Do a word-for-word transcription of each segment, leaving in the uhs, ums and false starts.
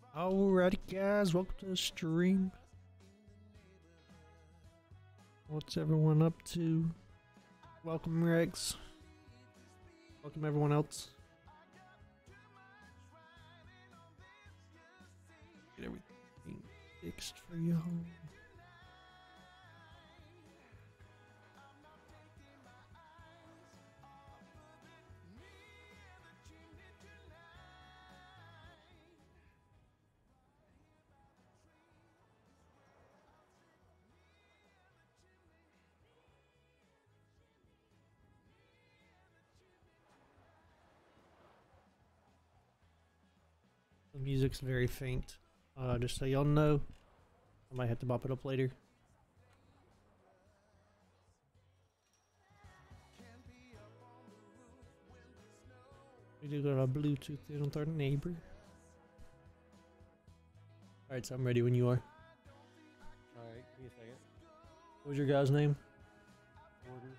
Alrighty guys, welcome to the stream. What's everyone up to? Welcome Rex. Welcome everyone else. Get everything fixed for y'all. The music's very faint. Uh, just so y'all know, I might have to bop it up later. We do got a Bluetooth in with our neighbor. Alright, so I'm ready when you are. Alright, give me a second. What was your guy's name? Order.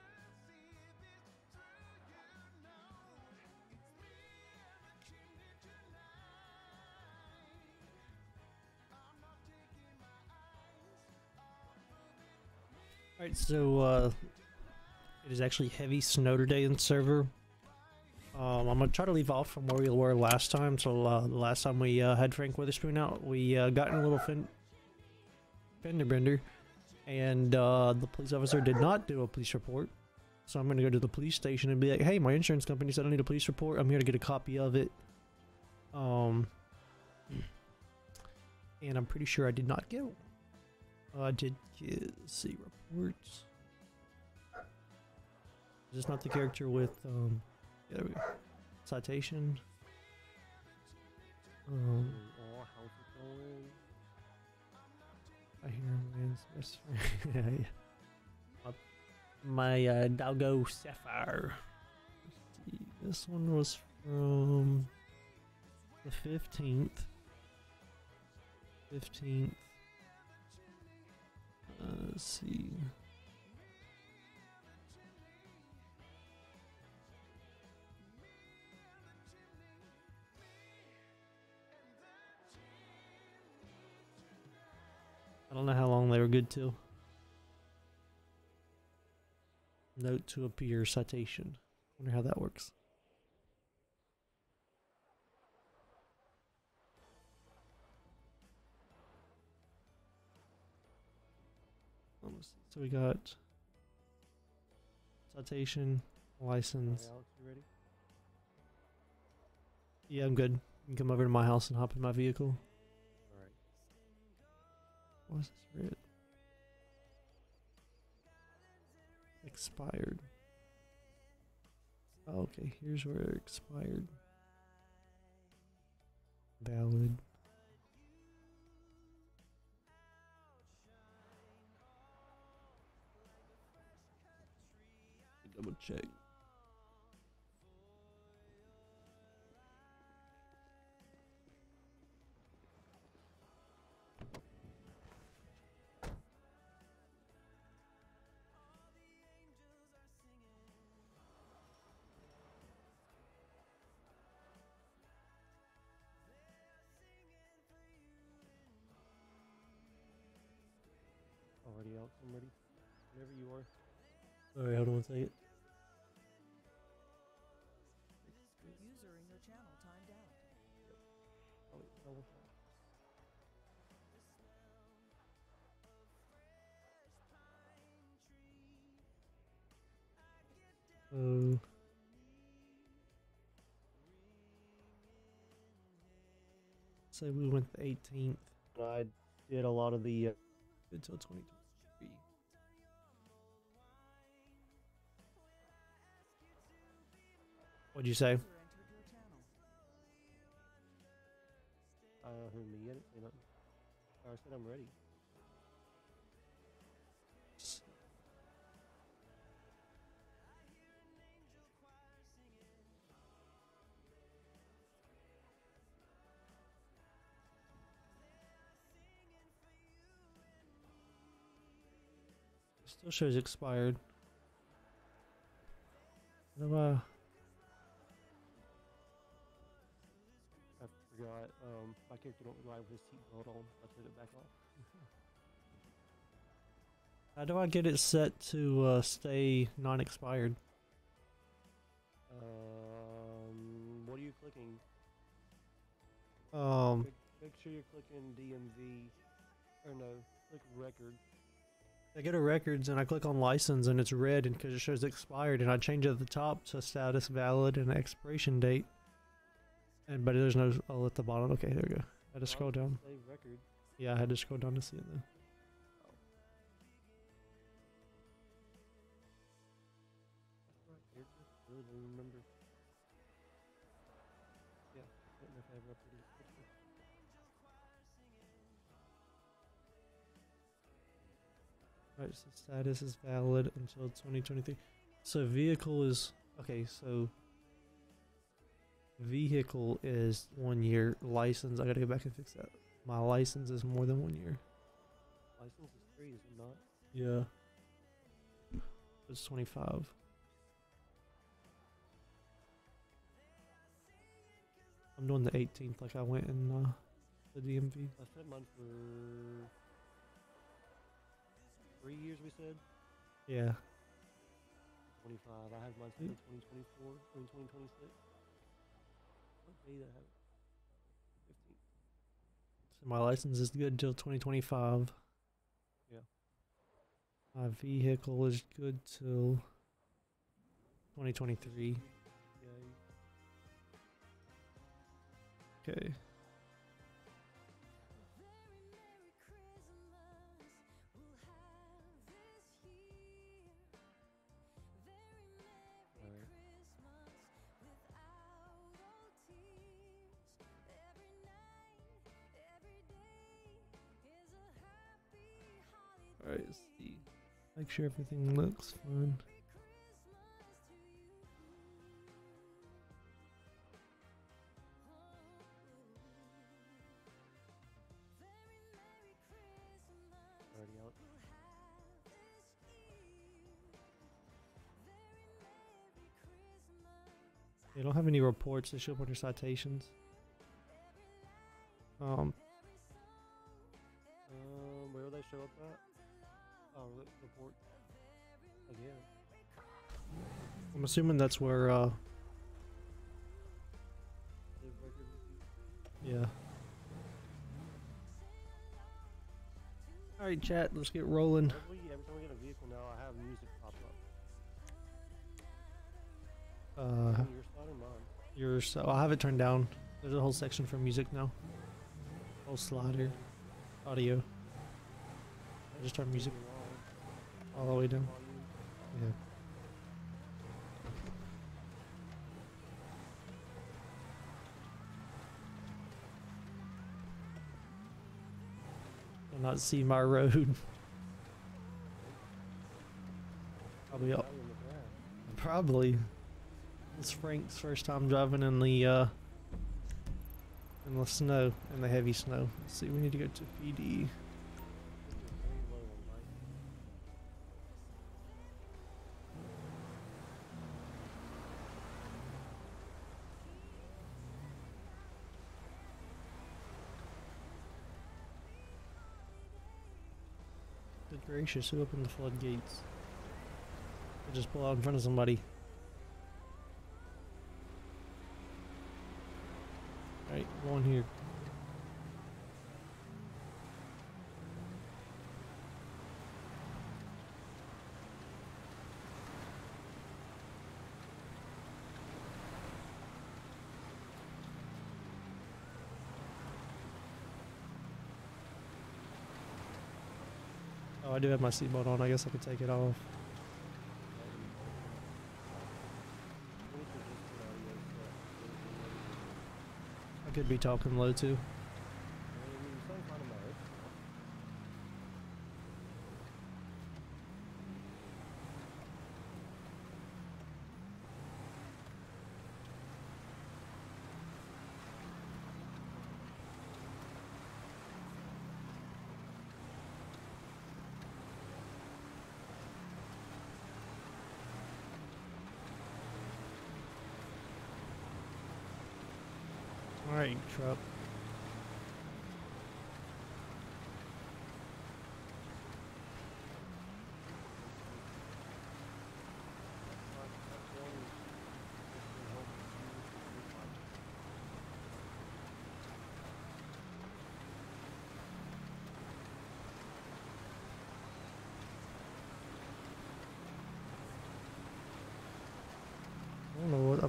Alright, so uh, it is actually heavy snow today in the server. Um, I'm gonna try to leave off from where we were last time. So uh, the last time we uh, had Frank Witherspoon out, we uh, got in a little fin fender bender, and uh, the police officer did not do a police report. So I'm gonna go to the police station and be like, "Hey, my insurance company said I need a police report. I'm here to get a copy of it." Um, and I'm pretty sure I did not get one. Uh, I did get, let's see, reports. Is this not the character with, um, yeah, there we go. Citation. Um, Oh, how's it going? I hear a man's best friend. Yeah. My, uh, Dalgo Sapphire. Let's see, this one was from the fifteenth. fifteenth. Uh, let's see. I don't know how long they were good till. Note to appear, citation. Wonder how that works. Almost. So we got citation, license. Alright, Alex, you ready? Yeah, I'm good. You can come over to my house and hop in my vehicle. Alright. What is this red? Expired. Oh, okay, here's where it expired. Valid. Double check. Alrighty, Alex, I'm ready. Whenever you are. Alright, hold on one second. User in your channel timed out. Oh, wait, double check. So say we went the eighteenth. I did a lot of the. Uh, Until twenty twenty-three. What'd you say? User entered your channel. uh, who, me? I didn't say nothing. Oh, I said I'm ready. Still shows expired. No, uh, forgot. Um, my character don't ride with his seatbelt on. I took it back off. How do I get it set to uh, stay non-expired? Um, what are you clicking? Um, Make, make sure you're clicking D M V. Or no, click record. I go to records and I click on license and it's red and because it shows expired, and I change it at the top to status valid and expiration date. And but there's no oh at the bottom. Okay, there we go. I had to scroll down. Save record. Yeah, I had to scroll down to see it though. Right, character. Really don't remember. Yeah, I don't know if I ever updated this picture. Right, so status is valid until twenty twenty-three. So vehicle is okay. So vehicle is one year. License, I gotta go back and fix that. My license is more than one year. License is three, is it not? Yeah. It's twenty-five. I'm doing the eighteenth like I went in uh, the D M V. I set mine for three years, we said? Yeah. twenty-five. I have mine set for twenty twenty-four, I mean twenty twenty-six. What day did I have it? fifteenth. So my license is good till twenty twenty-five. Yeah. My vehicle is good till twenty twenty-three. Yeah. Okay. Alright, let's see. Make sure everything looks fine. Already out. They don't have any reports that show up on your citations. Um, Um, where will they show up at? Oh, re- report. Again. I'm assuming that's where, uh, Save record review. yeah. Alright, chat, let's get rolling. Every, every time I get a vehicle now, I have music pop up. Uh, On your side or mine? your, so I'll have it turned down. There's a whole section for music now. Whole slider. Audio. I just turn music all the way down. Yeah. I'll not see my road. Probably up. Probably. It's Frank's first time driving in the uh in the snow, in the heavy snow. Let's see, we need to go to P D. Good gracious, who opened the floodgates? I just pull out in front of somebody. Alright, go on here. Oh, I do have my seatbelt on. I guess I could take it off. I could be talking low too. Alright, truck.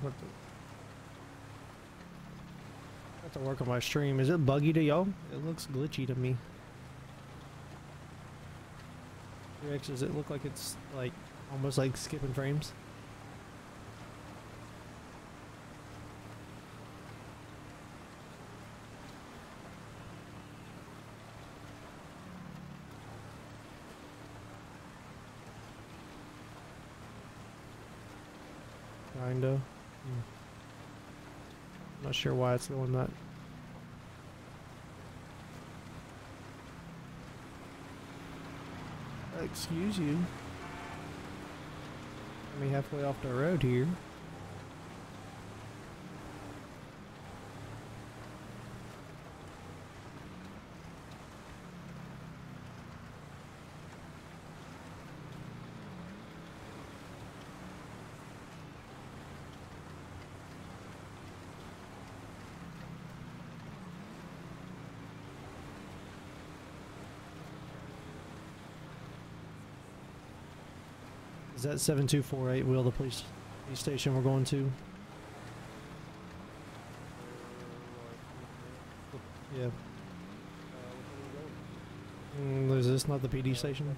I'm about to, have to work on my stream. Is it buggy to y'all? It looks glitchy to me. Rex, does it look like it's like almost like skipping frames? Kinda. Hmm. Not sure why it's doing that. Excuse you. I'm halfway off the road here. Is that seven two four eight Will, the police, police station we're going to? Yeah. Mm, is this not the P D station?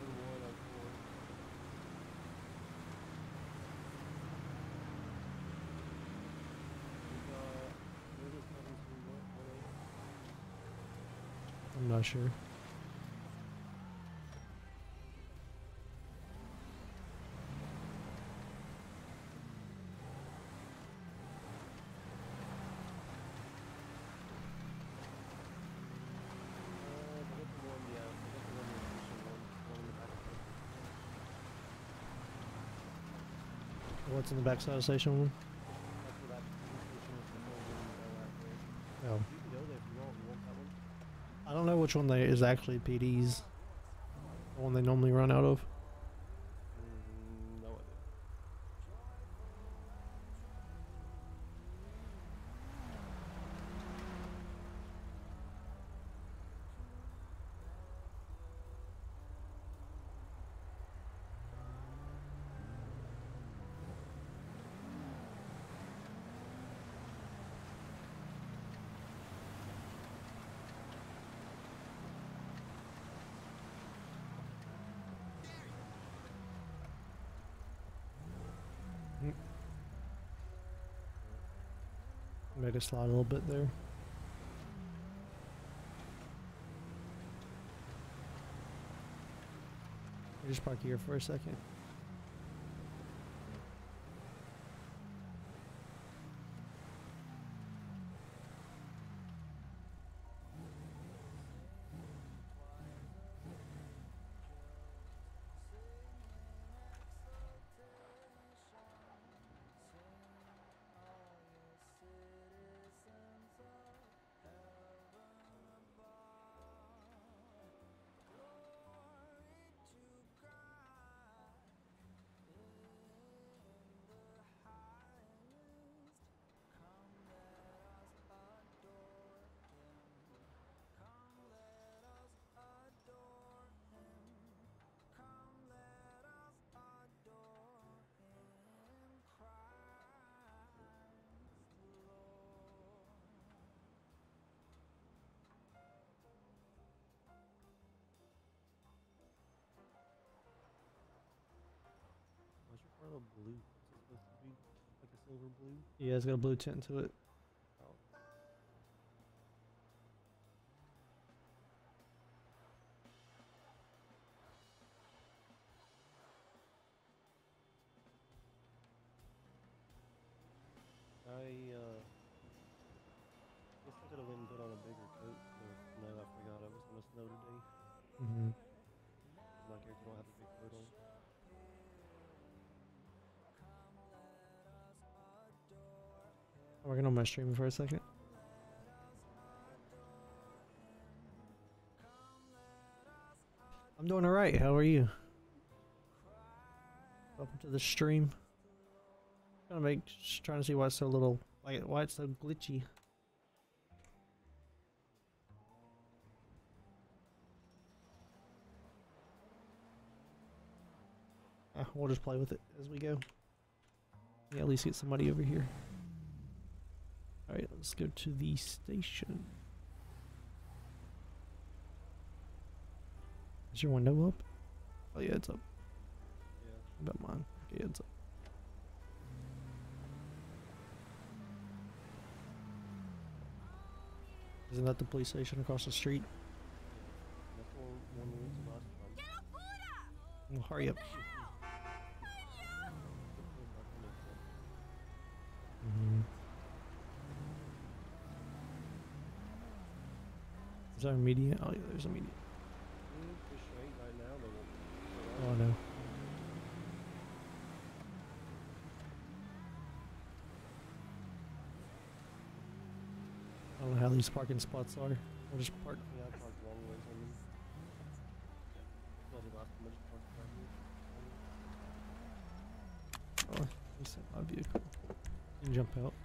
I'm not sure. What's in the backside of station one? Oh. I don't know which one they is actually P D's. The one they normally run out of. Mm, no idea. Made it slide a little bit there. I'll just park here for a second. Why's your car a little blue? Is it supposed to be like a silver blue? Yeah, it's got a blue tint to it. Oh. I uh guess I could have went and put on a bigger coat. But no, I forgot it was gonna snow today. Mm-hmm. My character don't have a big coat on. I'm working on my stream for a second. I'm doing alright. How are you? Welcome to the stream. Trying to make, just trying to see why it's so little, like why it's so glitchy. Ah, we'll just play with it as we go. Yeah, at least get somebody over here. Alright, let's go to the station. Is your window up? Oh yeah, it's up. Yeah. How about mine? Okay, it's up. Isn't that the police station across the street? That's the one, one we went to last time. Well, hurry up. Mm-hmm. Is there a median? Oh yeah, there's a median. Mm, Just straight right now, they won't. Oh no. I don't know how these parking spots are. I'll just park. Yeah, I parked long ways on them. Not the last time I just parked right here. Oh, reset my vehicle. You can jump out.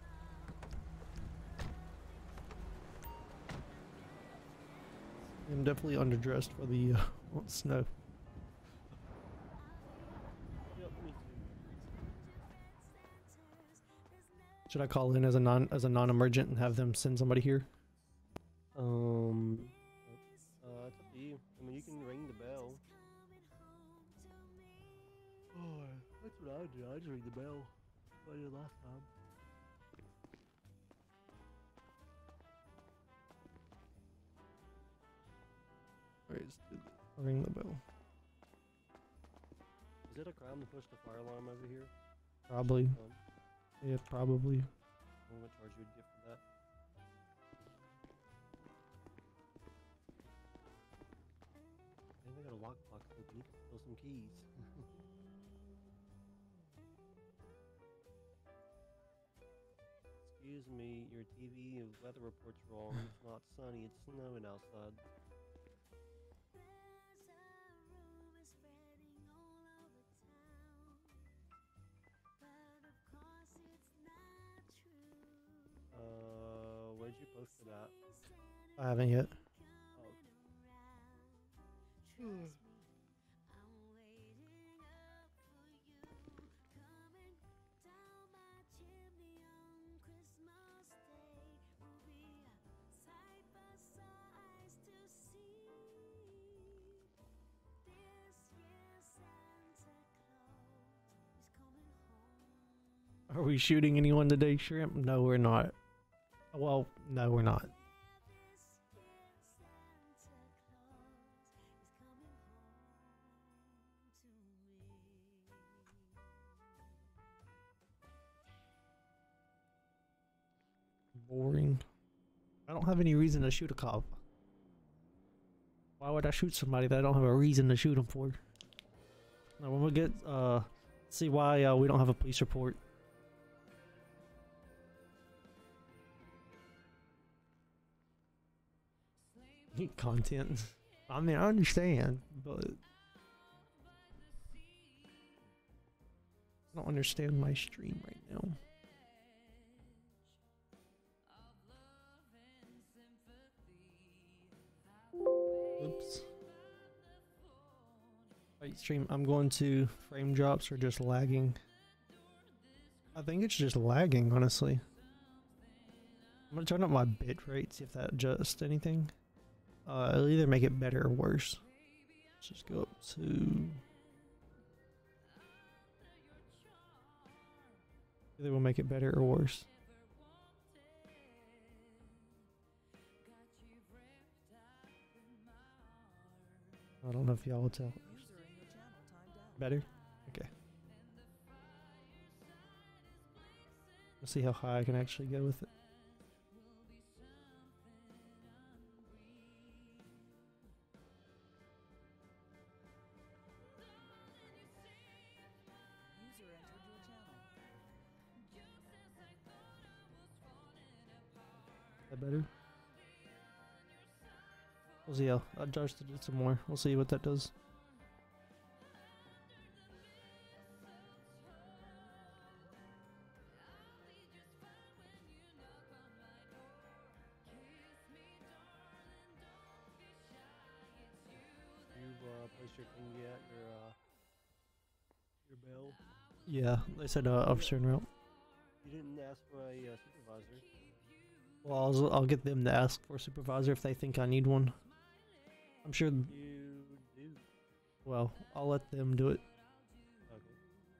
I'm definitely underdressed for the uh, snow. Yep, me too. Should I call in as a non as a non-emergent and have them send somebody here? Um, uh, it's up to you. I mean, you can ring the bell. Oh, that's what I do. I just ring the bell. I did last time. Alright, let's do this. I'll ring the bell. Is it a crime to push the fire alarm over here? Probably. Um, Yeah, probably. I'm gonna charge you a gift for that. I think I got a lockbox open. You can steal some keys. Excuse me, your T V and weather report's wrong. It's not sunny, it's snowing outside. Uh, where'd you post it at? I haven't yet. Oh. Are we shooting anyone today, Shrimp? No, we're not. Well, no, we're not. Boring. I don't have any reason to shoot a cop. Why would I shoot somebody that I don't have a reason to shoot them for? Now, when we get, uh, see why uh, we don't have a police report. Content. I mean, I understand, but I don't understand my stream right now. Oops. Right, stream. I'm going to frame drops or just lagging. I think it's just lagging, honestly. I'm gonna turn up my bit rate, see if that adjusts anything. Uh, it'll either make it better or worse. Let's just go up to. Either will make it better or worse. I don't know if y'all will tell. User in your channel timed out. Better? Okay. Let's see how high I can actually go with it. User entered your channel. Is that better? We'll see. I'll adjust it some more. We'll see what that does. You've uh, placed your thing yet? Your uh, your bell. Yeah, they said uh, officer en route. You didn't ask for a uh, supervisor. Well, I'll, I'll get them to ask for a supervisor if they think I need one. I'm sure. You do. Well, I'll let them do it. Okay.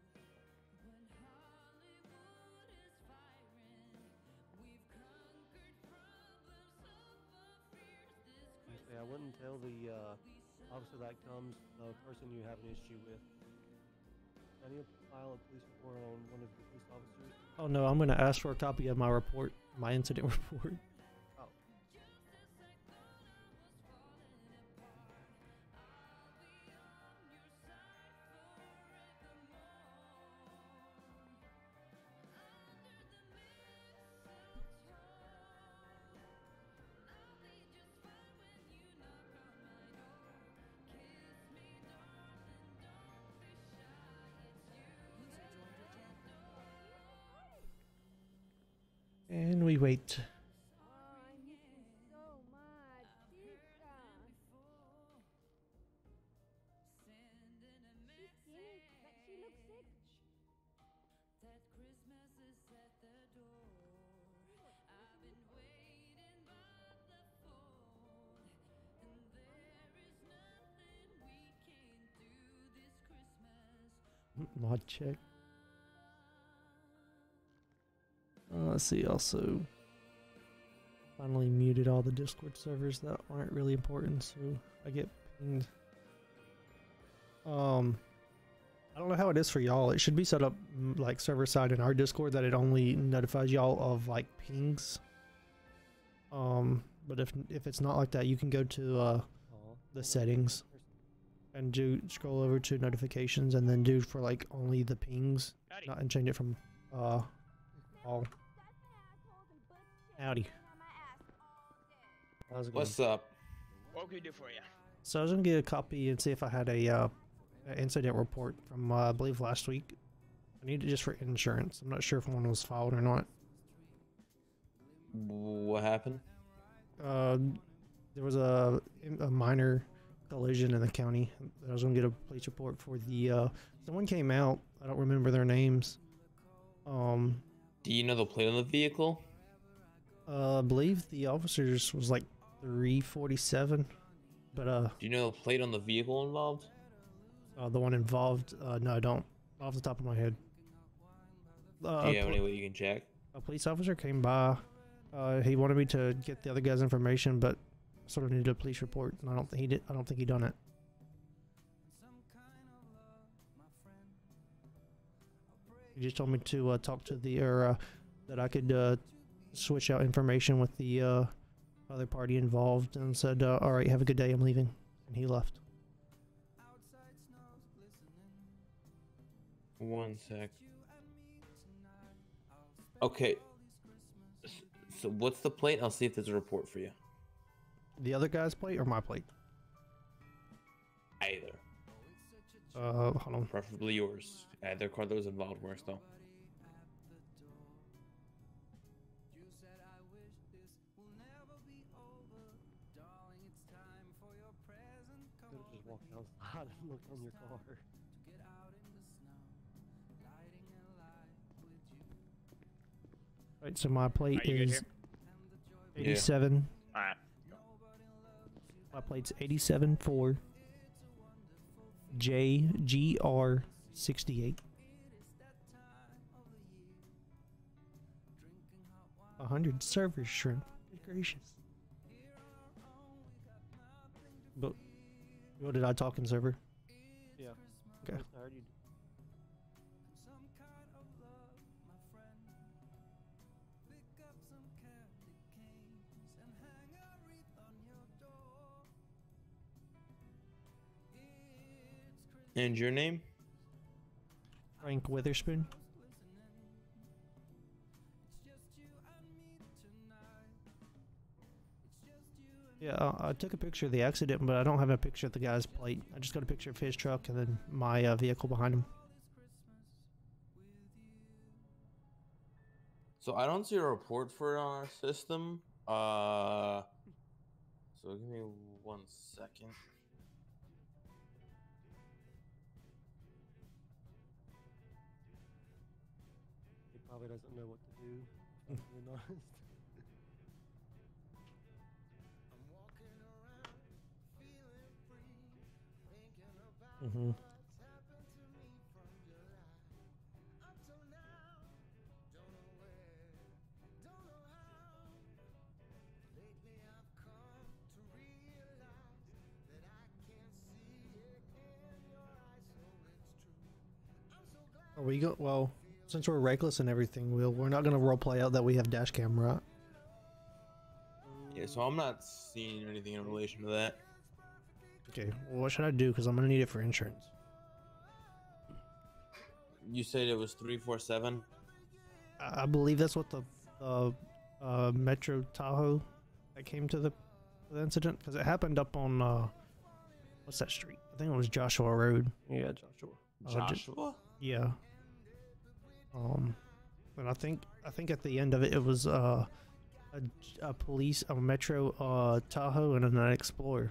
Actually, I wouldn't tell the uh, officer that comes the person you have an issue with. I need to file a police report on one of the police officers. Oh no, I'm gonna ask for a copy of my report, my incident report. Oh. User joined your channel. And we wait. Oh, I miss you so much, Chica. She's skinny, but she looks sick. Mod check. Uh, let's see. Also, finally muted all the Discord servers that aren't really important, so I get pinged. Um, I don't know how it is for y'all. It should be set up mm, like server side in our Discord that it only notifies y'all of like pings. Um, but if if it's not like that, you can go to uh, Aw. the settings and do scroll over to notifications and then do for like only the pings, Howdy. not and change it from uh all. Howdy. How's it going? What's up? What can we do for you? So I was gonna get a copy and see if I had a uh, a incident report from uh, I believe last week. I need it just for insurance. I'm not sure if one was filed or not. What happened? Uh, there was a a minor collision in the county. I was gonna get a police report for the. Uh, someone came out. I don't remember their names. Um, Do you know the plate on the vehicle? uh, I believe the officers was like three forty-seven, but uh, Do you know the plate on the vehicle involved? uh the one involved. Uh, no, I don't. Off the top of my head. Uh, Do you have a, any way you can check? a police officer came by. Uh, he wanted me to get the other guy's information, but sort of needed a police report, and I don't think he did. I don't think he done it. He just told me to uh, talk to the or uh, that I could uh, switch out information with the uh, other party involved, and said, uh, "All right, have a good day. I'm leaving," and he left. One sec. Okay. S- So what's the plate? I'll see if there's a report for you. The other guy's plate or my plate? Either. Uh, hold on. Preferably yours. Either car that was involved works though. Could have just walked outside and looked on your car. Right, so my plate Are you good is here? eighty-seven. Alright. My plate's eighty-seven four J G R sixty-eight. A hundred server shrimp. Good gracious. But what did I talk in server? Yeah. Okay. I heard you. And your name? Frank Witherspoon. Yeah, uh, I took a picture of the accident, but I don't have a picture of the guy's plate. I just got a picture of his truck and then my uh, vehicle behind him. So I don't see a report for it on our system. Uh, so give me one second. They probably probably doesn't know what to do. If I'm being honest. Mm-hmm. Are we go? Well, since we're reckless and everything, we'll we're not gonna roleplay out that we have dash cam, right? Yeah, so I'm not seeing anything in relation to that. Okay. Well, what should I do? Because I'm gonna need it for insurance. You said it was three four seven. I I believe that's what the uh, uh, Metro Tahoe that came to the, the incident, because it happened up on uh, what's that street? I think it was Joshua Road. Yeah, Joshua. Uh, ju- Joshua. Yeah. Um, and I think I think at the end of it, it was uh, a, a police, a Metro uh, Tahoe, and an Explorer.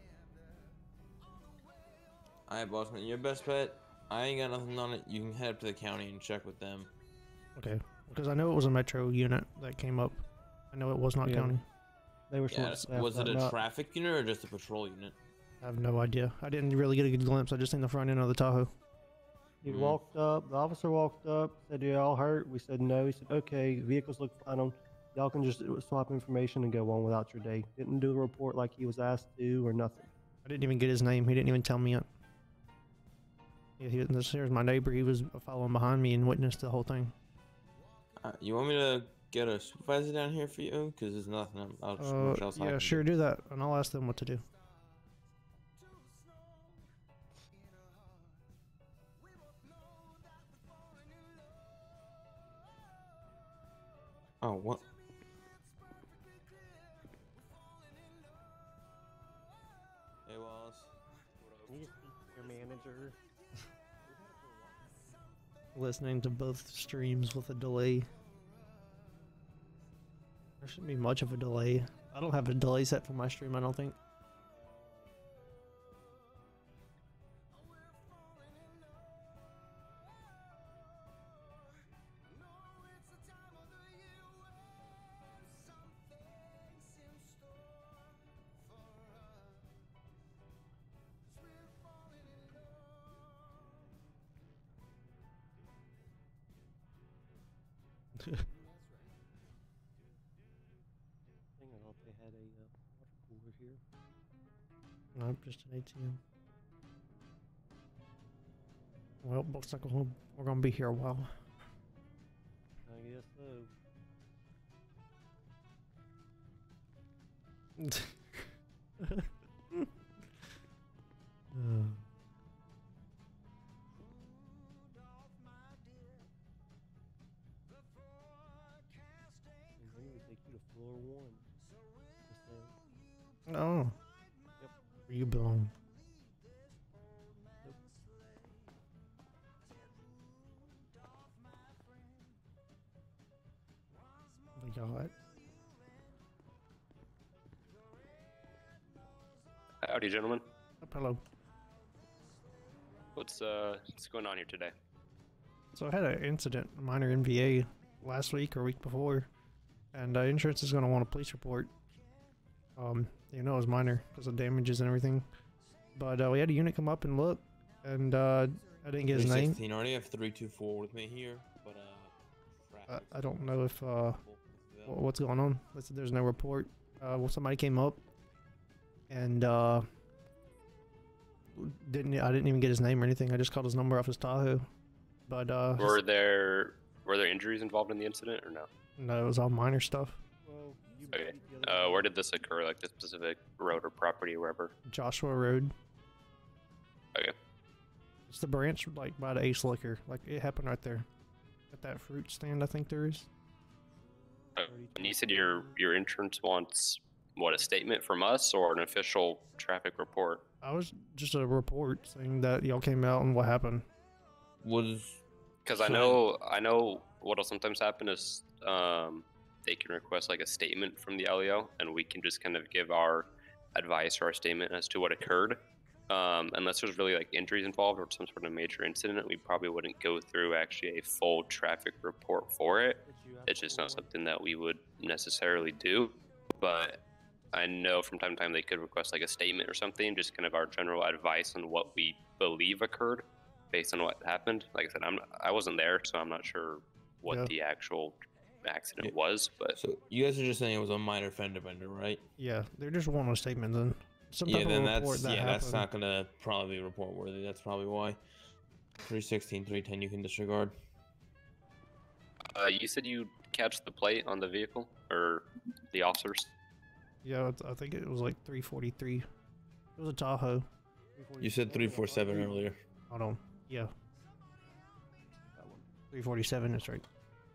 Alright, bossman, your best bet. I ain't got nothing on it. You can head up to the county and check with them. Okay, because I know it was a Metro unit that came up. I know it was not Yeah. county. They were Yeah, short that's- staffed was it that a night. traffic unit or just a patrol unit? I have no idea. I didn't really get a good glimpse. I just seen the front end of the Tahoe. He Mm. walked up. The officer walked up. Said, "You all hurt?" We said, "No." He said, "Okay, vehicles look fine on. Y'all can just swap information and go on without your day." Didn't do a report like he was asked to or nothing. I didn't even get his name. He didn't even tell me it. Yeah, he, this here's my neighbor. He was following behind me and witnessed the whole thing. Uh, you want me to get a supervisor down here for you? Because there's nothing else, Uh, much else I yeah, can sure, do. do that, and I'll ask them what to do. Oh, what? Hey, Wallace. Can you just speak to your manager? Listening to both streams with a delay. There shouldn't be much of a delay. I don't have a delay set for my stream, I don't think. I think I thought they had a uh, water cooler here. No, just an A T M. Well, looks like we're we're gonna be here a while. I guess so. Uh, And we would take you to floor one. Just saying. oh. Yep. Where you belong. We got Howdy, gentlemen. oh, hello. What's uh what's going on here today? So I had an incident, a minor N V A, last week or week before, and uh, insurance is going to want a police report. Um, you know, it was minor because of damages and everything. But uh, we had a unit come up and look, and uh, I didn't get his name. I already have three two four with me here, but uh. I, I don't know if uh, wh- what's going on. They said there's no report. Uh, well, somebody came up, and uh, didn't I didn't even get his name or anything. I just called his number off his Tahoe. But uh, Were there were there injuries involved in the incident or no? no, it was all minor stuff. Well, you Okay. beat the other Uh, guy. where did this occur? Like the specific road or property or wherever? Joshua Road. Okay. It's the branch like by the Ace Liquor. Like it happened right there, at that fruit stand. I think there is. Uh, and you said your your insurance wants what, a statement from us or an official traffic report? I was just a report saying that y'all came out and what happened. Was Because I So- know I know what'll sometimes happen is um, they can request like a statement from the L E O, and we can just kind of give our advice or our statement as to what occurred. Um, unless there's really like injuries involved or some sort of major incident, we probably wouldn't go through actually a full traffic report for it. It's just not something that we would necessarily do. But I know from time to time they could request like a statement or something, just kind of our general advice on what we believe occurred based on what happened. Like I said, I'm I wasn't there, so I'm not sure what Yeah. the actual accident Yeah. was. But So you guys are just saying it was a minor fender bender, right? Yeah, they're just wanting a statement then. Some Yeah, type then of report that's that yeah, that's happened. not gonna probably be report worthy. That's probably why. three sixteen, three ten you can disregard. uh, you said you catch the plate on the vehicle or the officers. Yeah, it's- I think it was like three forty-three. It was a Tahoe. You said three forty-seven earlier. Hold on. Yeah, That one. three forty-seven is right.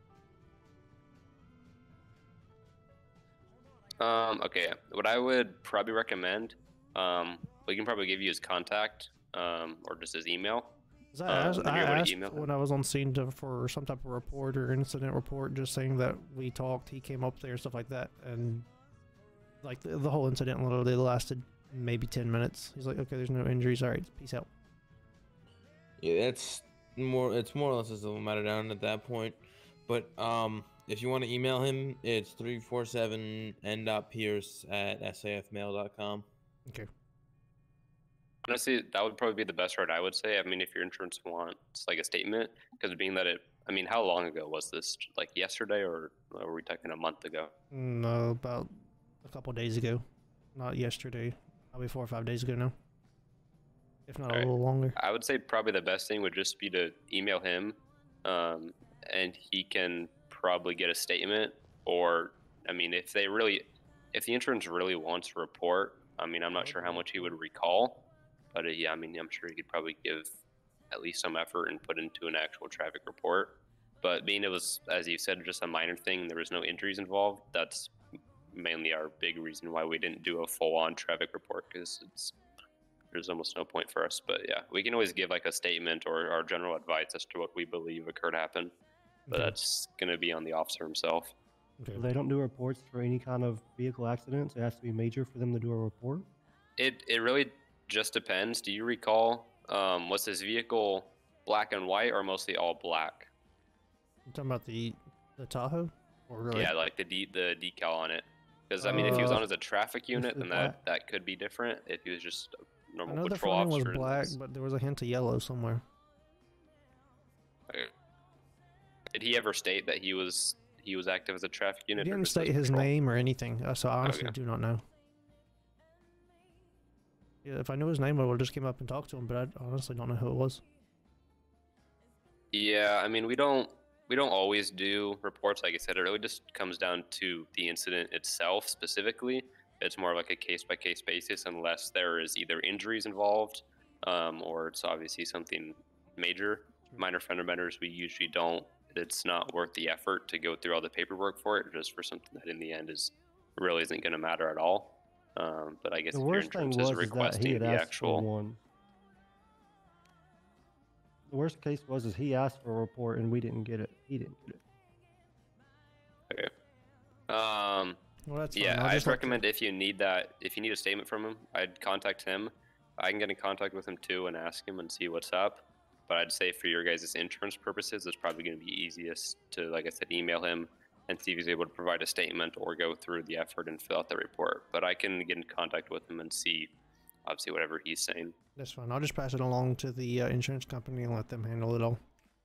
Um, okay, what I would probably recommend, um, we can probably give you his contact, um, or just his email. 'Cause I Um, asked, then I you're able to asked email him. when I was on scene to, for some type of report or incident report, just saying that we talked. He came up there, stuff like that, and like the, the whole incident literally lasted maybe ten minutes. He's like, "Okay, there's no injuries. All right, peace out." Yeah, that's more. It's more or less just a matter down at that point. But um, if you want to email him, it's three four seven n dot pierce at s a f mail dot com. Okay. Honestly, that would probably be the best route, I would say. I mean, if your insurance wants like a statement, because being that it, I mean, how long ago was this? Like yesterday, or, or were we talking a month ago? No, about a couple days ago, not yesterday. Probably four or five days ago now, if not a Alright. little longer. I would say probably the best thing would just be to email him, um, and he can probably get a statement. Or, I mean, if they really, if the insurance really wants a report, I mean, I'm not sure how much he would recall, but uh, yeah, I mean, I'm sure he could probably give at least some effort and put into an actual traffic report. But being it was, as you said, just a minor thing, there was no injuries involved. That's mainly our big reason why we didn't do a full-on traffic report, because it's there's almost no point for us. But yeah, we can always give like a statement or our general advice as to what we believe occurred happen. But Okay. that's gonna be on the officer himself. Okay. They don't do reports for any kind of vehicle accidents. It has to be major for them to do a report. It it really just depends. Do you recall? Um, was his vehicle black and white or mostly all black? You talking about the the Tahoe? Or really? Yeah, like the de- the decal on it. Because I mean, if he was Uh, on as a traffic unit, was then black. that that could be different. If he was just a I normal know the patrol front end was officer, then black, it's- but there was a hint of yellow somewhere. okay. Did he ever state that he was he was active as a traffic He unit? or didn't just as state his patrol? name or anything, uh, so I honestly Okay. do not know. Yeah, if I knew his name, I would have just came up and talked to him, but I honestly don't know who it was. Yeah, I mean, we don't we don't always do reports. Like I said, it really just comes down to the incident itself specifically. It's more like a case by case basis, unless there is either injuries involved, um, or it's obviously something major. Minor fender benders, we usually don't. It's not worth the effort to go through all the paperwork for it, just for something that in the end is really isn't going to matter at all. Um, but I guess The if your worst thing insurance was is is that he requesting had the asked for actual, one. The worst case was is he asked for a report and we didn't get it. He didn't get it. um, Well, that's fine. yeah, I'll I'd just let the- recommend if you need that, if you need a statement from him, I'd contact him. I can get in contact with him too and ask him and see what's up. But I'd say for your guys' insurance purposes, it's probably going to be easiest to, like I said, email him and see if he's able to provide a statement or go through the effort and fill out the report. But I can get in contact with him and see, obviously, whatever he's saying. That's fine. I'll just pass it along to the uh, insurance company and let them handle it all.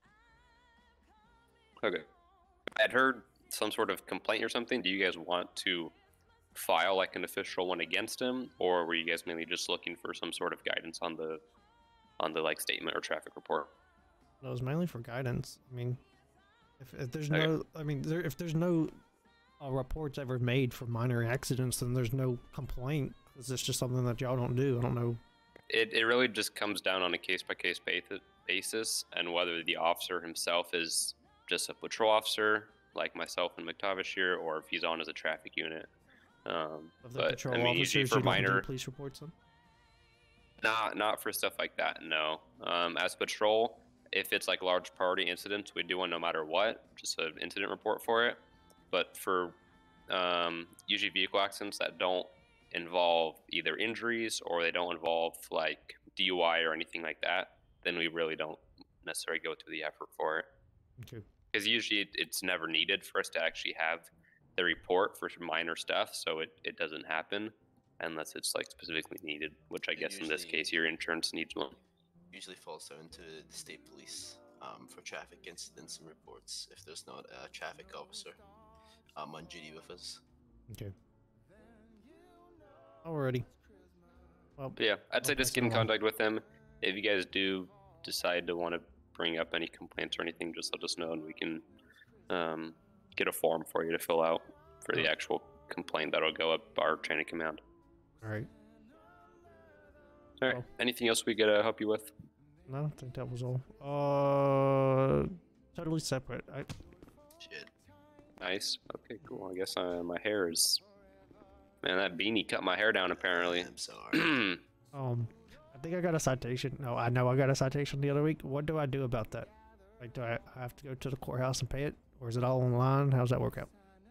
Okay. I'd heard some sort of complaint or something. Do you guys want to file like an official one against him, or were you guys mainly just looking for some sort of guidance on the on the like statement or traffic report? That was mainly for guidance. I mean, if, if there's Okay. no, I mean, there, if there's no uh, reports ever made for minor accidents, then there's no complaint. Is this just something that y'all don't do? I don't know. It it really just comes down on a case by case basis, and whether the officer himself is just a patrol officer like myself and McTavish here, or if he's on as a traffic unit. Um, Of the but patrol I mean, usually officers, for you don't do minor, police reports then? not not for stuff like that. No. Um, as patrol, if it's like large priority incidents, we do one no matter what, just an incident report for it. But for um, usually vehicle accidents that don't involve either injuries or they don't involve like D U I or anything like that, then we really don't necessarily go through the effort for it. Okay. Because usually it, it's never needed for us to actually have the report for minor stuff, so it, it doesn't happen unless it's like specifically needed, which I And guess in this usually- case your insurance needs one. Usually falls down to the state police um, for traffic incidents and reports if there's not a traffic officer um, on duty with us. Okay. Alrighty. Well, But yeah, I'd say I'll just pass get it in along. contact with them. If you guys do decide to want to bring up any complaints or anything, just let us know and we can um, get a form for you to fill out for the actual complaint that'll go up our chain of command. alright. All right. Well- Anything else we could uh, help you with? No, I think that was all. Uh, totally separate. I, Shit. Nice. Okay, cool. I guess uh, my hair is. Man, that beanie cut my hair down apparently. I'm sorry. um, I think I got a citation. No, I know I got a citation the other week. What do I do about that? Like, do I I have to go to the courthouse and pay it, or is it all online? How's that work out?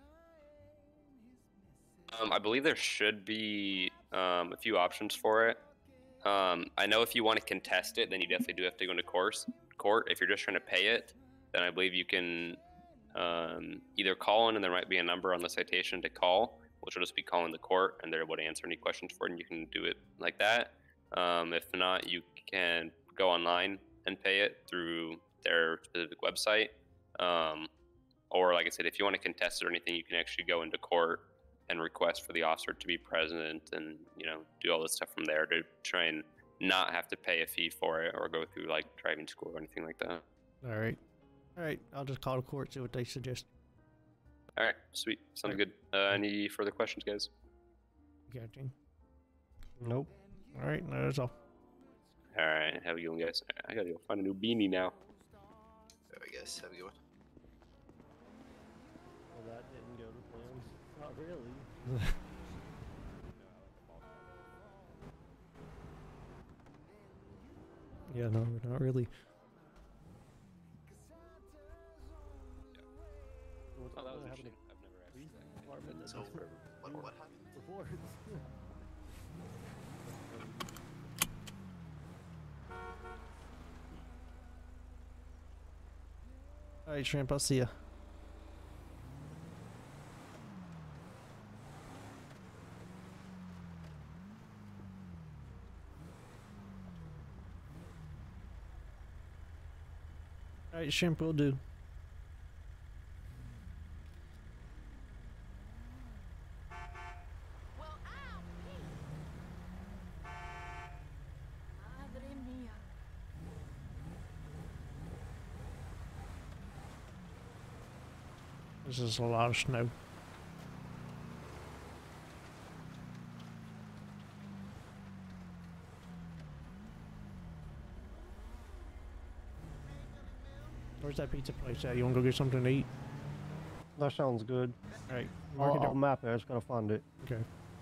Um, I believe there should be um, a few options for it. Um, I know if you want to contest it, then you definitely do have to go into course, court. If you're just trying to pay it, then I believe you can um, either call in, and there might be a number on the citation to call, which will just be calling the court, and they're able to answer any questions for it, and you can do it like that. Um, if not, you can go online and pay it through their specific website. Um, or, like I said, if you want to contest it or anything, you can actually go into court and request for the officer to be present and, you know, do all this stuff from there to try and not have to pay a fee for it or go through like driving school or anything like that. All right. All right. I'll just call the court, see what they suggest. All right, sweet. Sounds good. Uh, any further questions, guys? You got anything? Nope. All right. No, that's all. All right, have a good one, guys. I gotta go find a new beanie now. Alright, guys. Have a good one. Well, that didn't go to plan. Not really. Yeah, no, not really. What's Oh, that was gonna happen interesting. to I've never police actually. department that So, doesn't what, what happened? reports? All right, Shrimp, I'll see ya. All right, Shrimp will do. Well, ow! Madre mía. This is a lot of snow. Where's that pizza place at? You want to go get something to eat? That sounds good. All right, I'll, mark it I'll down. map it. I just gotta find it. Okay.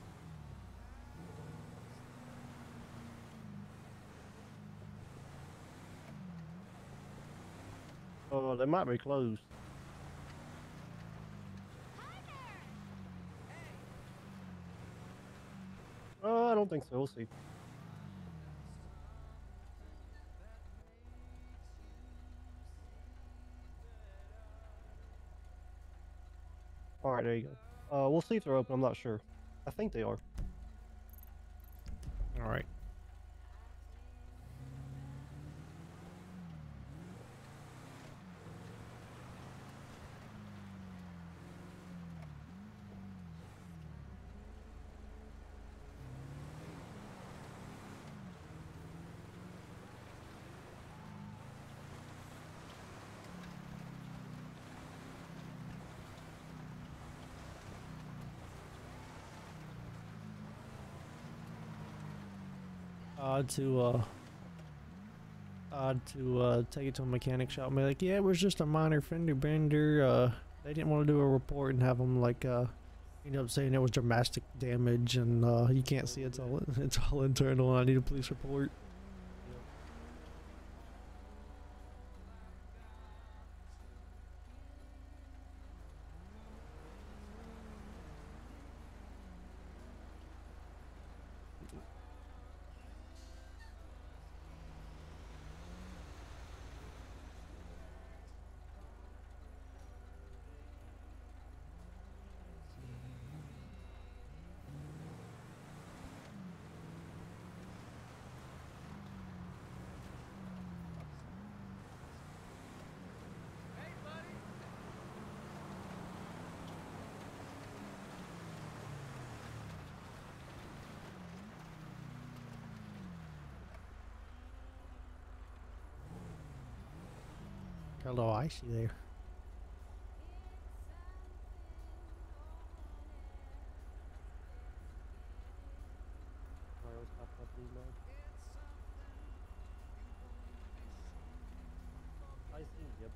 Oh, they might be closed. Oh, I don't think so. We'll see. All right, there you go. Uh, we'll see if they're open. I'm not sure. I think they are. All right. Uh, to uh, uh, to uh, take it to a mechanic shop and be like, yeah, it was just a minor fender bender. Uh, they didn't want to do a report and have them like, uh, you know, saying it was dramatic damage and uh, you can't see it's all it's all internal. And I need a police report. Got a little icy there. Mario's popping up these now. Icy, yep.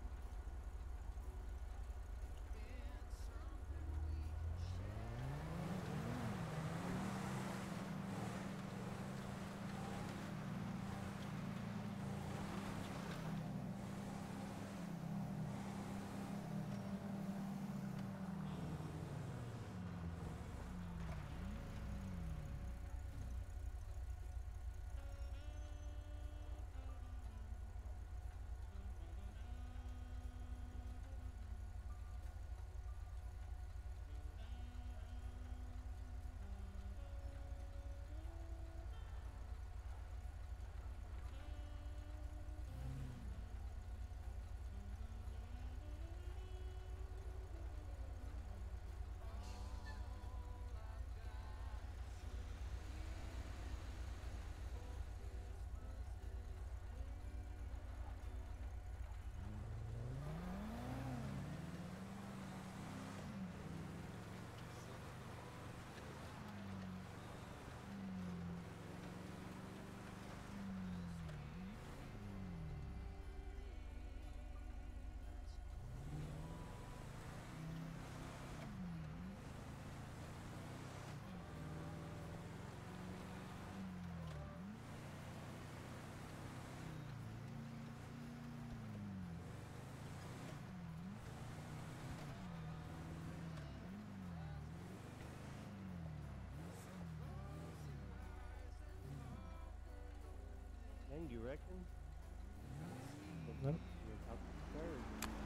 Dang, you reckon? Nope. You're about to third.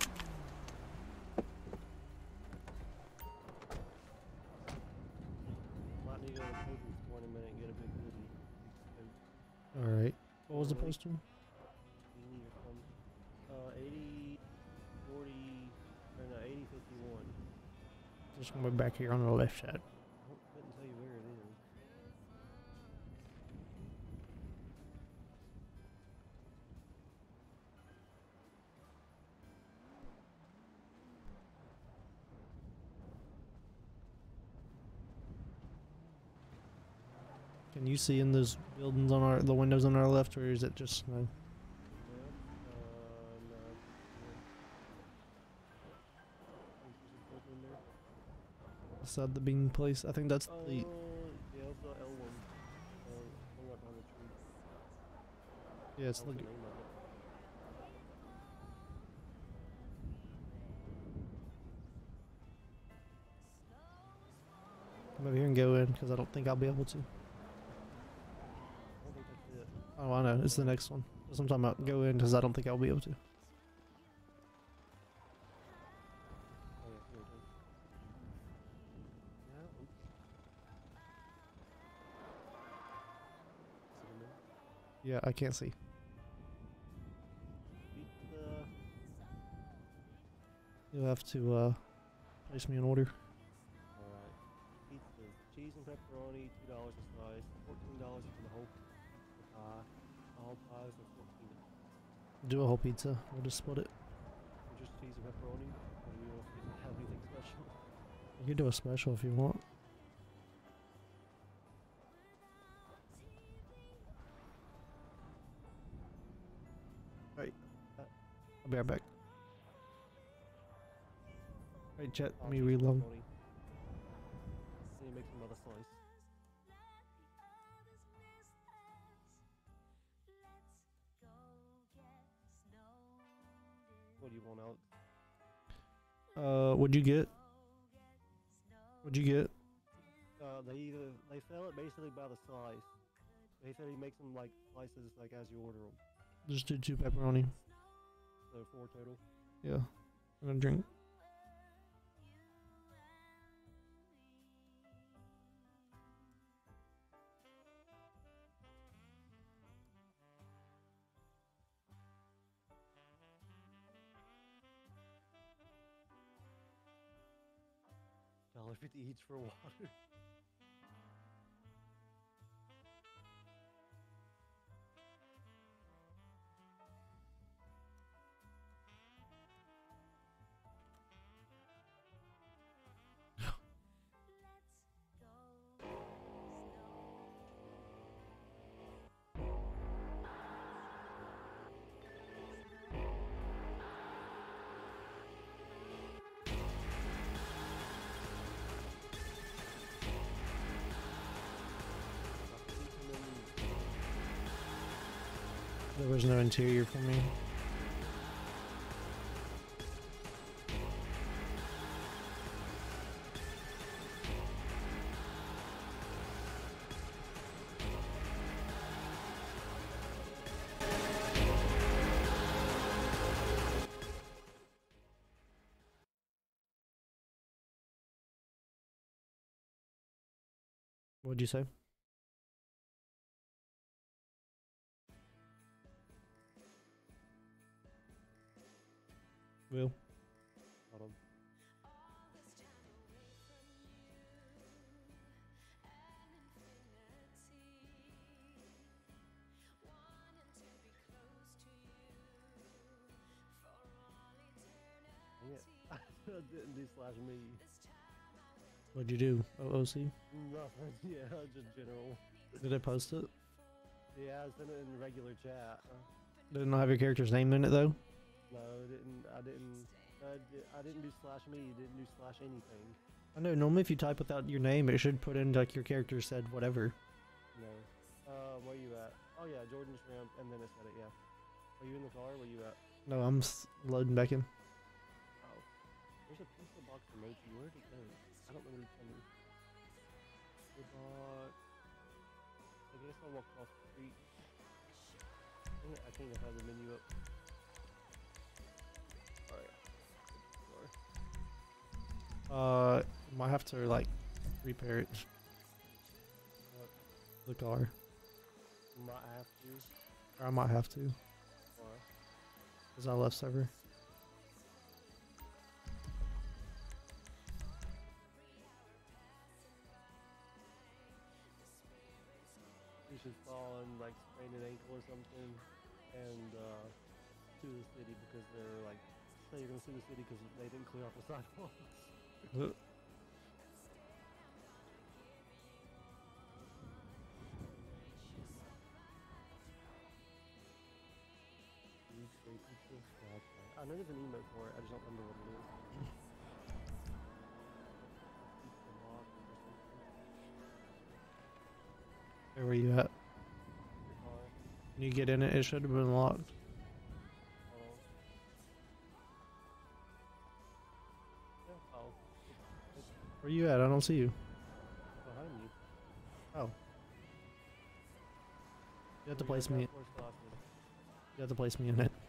Might need to go to the posting store in a minute and get a big hoodie. Big coat. Alright. What was the Really? posting? Beanie or something. Uh, eighty, forty, or no, eighty, fifty-one. Just gonna be back here on the left side. I couldn't tell you where it is. Can you see in those buildings on our the windows on our left, or is it just snow? Well, uh, no. Think there's a book in there? Beside the bean place? I think that's Oh, the. yeah, it's the L one. Uh, hung up behind the tree. Yeah, it's That was like. the name of it. Come over here and go in because I don't think I'll be able to. I don't think that's it. Oh, I know. It's the next one. That's what I'm talking about. Go in because I don't think I'll be able to. Oh, yeah, here it is. Yeah, oops. Is it in there? Yeah, I can't see. Pizza. You'll have to uh, place me an order. Alright. Pizza. Cheese and pepperoni, two dollars a slice. Fourteen dollars for the whole pie. All pies are fourteen dollars. Do a whole pizza. We'll just split it. Or just cheese and pepperoni. Or do you want to have anything special? You can do a special if you want. Alright. I'll be right back. Alright, chat. All Let me cheese and reload. pepperoni. Then you make some other slice. What do you want, Alex? Uh, what'd you get? What'd you get? Uh, they either they sell it basically by the slice. They said he makes them like slices like as you order them. Just do two pepperoni. So four total. Yeah. I'm gonna drink. Dollar fifty each for water. There was no interior for me. What'd you say? Will? Hold on. Dang it. I didn't do slash me. What'd you do? O O C? Nothing. Yeah, just general. Did I post it? Yeah, I sent it in regular chat. Did it not have your character's name in it though? No, it didn't. I didn't. I, di- I didn't do slash me. Didn't do slash anything. I know, normally if you type without your name, it should put in like your character said whatever. No. Uh, where you at? Oh yeah, Jordan Shrimp, and then it said it. Yeah. Are you in the car? Where you at? No, I'm s- loading back in. Oh, there's a pizza box emoji. Where'd it go? I don't know where it's coming. Pizza box. I guess I'll walk across the street. Dang it, I can't even have the menu up. Alright. Uh, might have to like repair it. What? The car. Might have to. Or I might have to. Why? Cause I left server. You should fall and like sprain an ankle or something, and uh, sue the city because they're like, say you're gonna sue the city because they didn't clear off the sidewalks. Uh, Weekday pizza? Yeah, okay. I know there's an emote for it. I just don't remember what it is. Pizza box or something. Where were you at? Your car. When you get in it, it should have been locked. Oh. Yeah. Oh. It's Where you at? I don't see you. behind you. Oh. You have to Where place your me. dark horse glasses. You have to place me in it.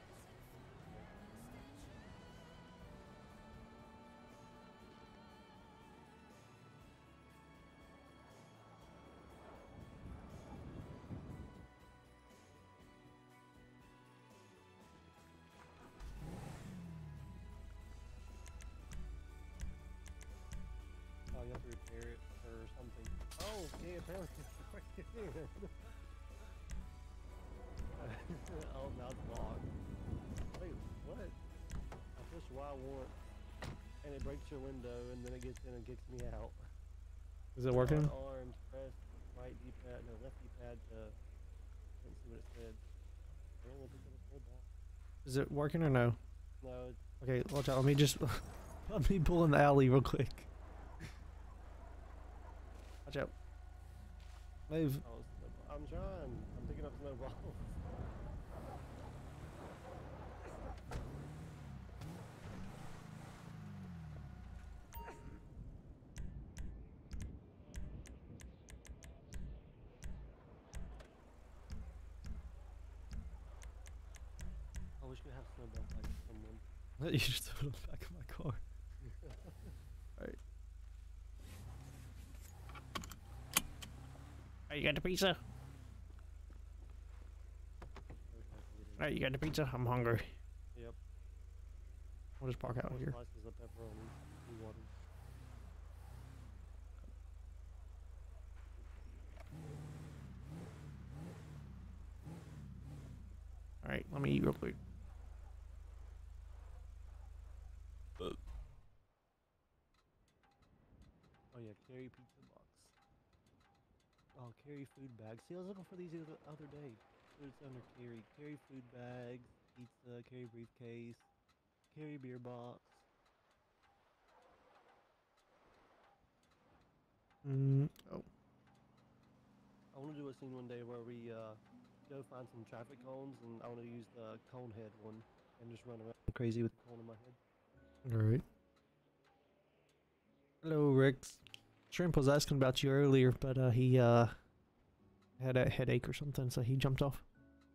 Oh, you have to repair it or something. Oh, yeah, apparently it's working. Oh, now it's locked. Wait, what? I push Y once, and it breaks your window, and then it gets in and kicks me out. Is it working? On arms, press right D-pad, no, left D-pad to, let's see what it said. Oh, look at the full box. Is it working or no? No, it's, Okay, watch out. Let me just let me pull in the alley real quick. Watch out. Move. oh, it's- I'm trying. I'm picking up snowballs. I wish we could have snowballs like someone. You just throw it on the back of my car. Alright. Alright, you got the pizza? Alright, you got the pizza? I'm hungry. Yep. We'll just park out Four here. slices of pepperoni, two waters. Alright, let me eat real quick. Oh yeah, carry pizza box. Oh, carry food bags. See, I was looking for these the other, other day. It's under carry. Carry food bags, pizza, carry briefcase, carry beer box. Mm, oh. I want to do a scene one day where we uh, go find some traffic cones, and I want to use the cone head one and just run around crazy with the cone in my head. All right. Hello, Rick. Shrimp was asking about you earlier, but uh, he uh had a headache or something, so he jumped off.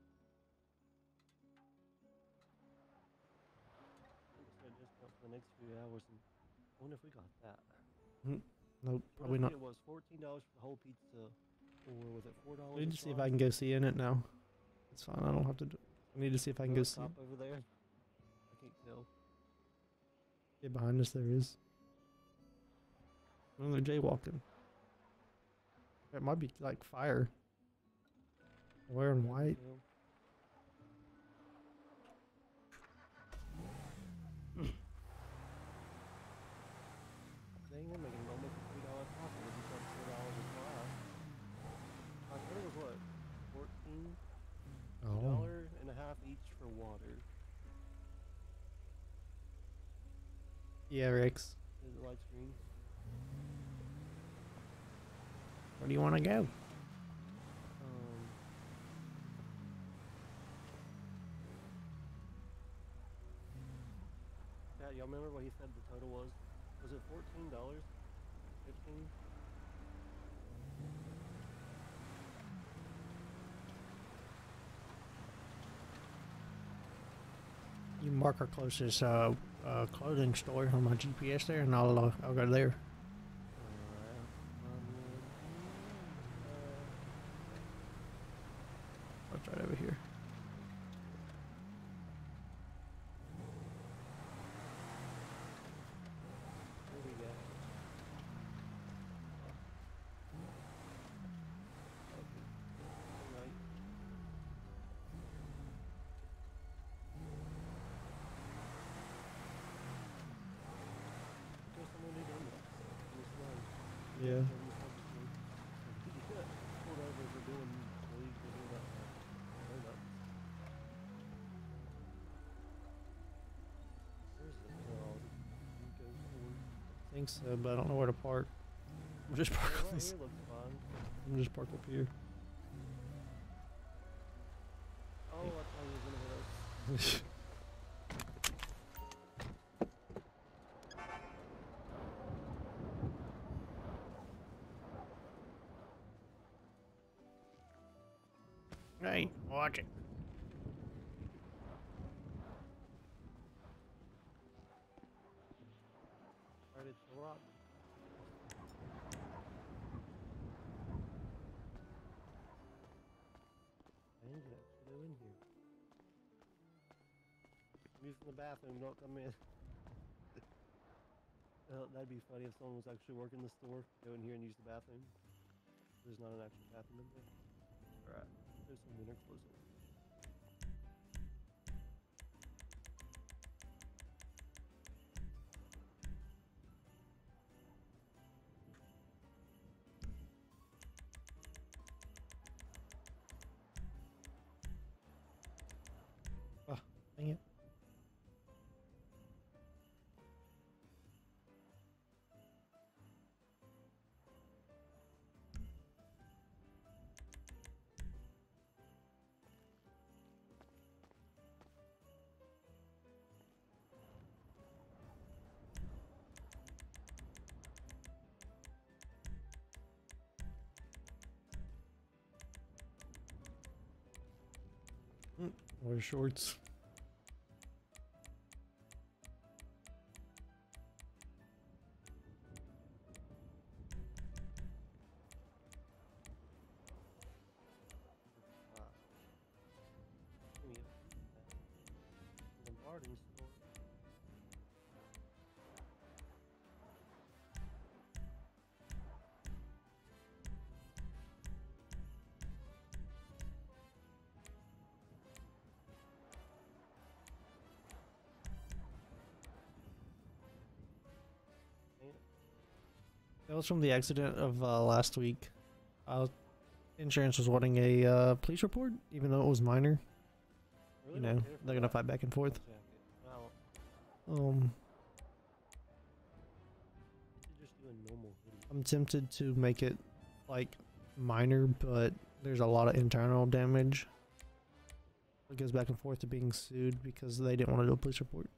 So discount for the next few hours, and I wonder if we got that. Nope, What probably I not. think It was fourteen dollars for the whole pizza, or was it four I dollars? need to see if I can go see in it now. It's fine. I don't have to. Do I need to see if I can go see. Top over there. I can't tell. Yeah, behind us there is. Oh, they're jaywalking. It might be like fire. They're wearing white. Tell. Dang, they're making almost a three dollar profit if you sell four dollars a class. I thought it was what, fourteen Oh. dollar and a half each for water. Yeah, Rix. Is it light screen? Where do you want to go? Um. Yeah, y'all remember what he said the total was? Was it fourteen dollars? Fifteen? You mark our closest uh, uh, clothing store on my G P S there, and I'll uh, I'll go there. Alright. Um, uh, That's right over here. what do we got? Okay. Alright. There's someone who done that. In this line. Yeah. Pulled over for doing illegal doing that. Donuts. Where's the dog? Rico Ford. I think so, but I don't know where to park. I'm just park Yeah, on right this. here looks fine. I'm just park up here. Oh, I thought he was gonna hit us. Hey, watch it. Started to rob. Dang it, should go in here. I'm using the bathroom, don't come in. Uh, that'd be funny if someone was actually working the store, go in here and use the bathroom. There's not an actual bathroom in there. Alright, there's some winter clothes in there. Dang it. Mm, wear shorts. Uh, give me a Lombardi store. Dang it. That was from the accident of uh, last week. Uh, insurance was wanting a uh, police report, even though it was minor. Really You don't know, care for they're gonna that fight back and forth. jacket. Wow, Um, you should just do a normal hoodie. I'm tempted to make it like minor, but there's a lot of internal damage, It goes back and forth to being sued because they didn't want to do a police report.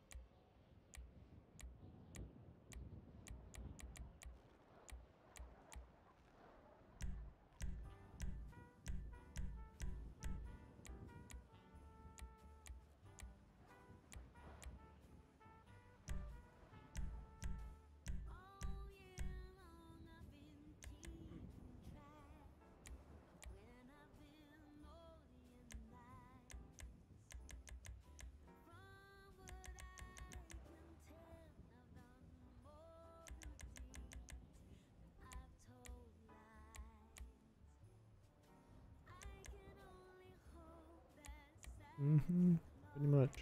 Mm-hmm. Pretty much.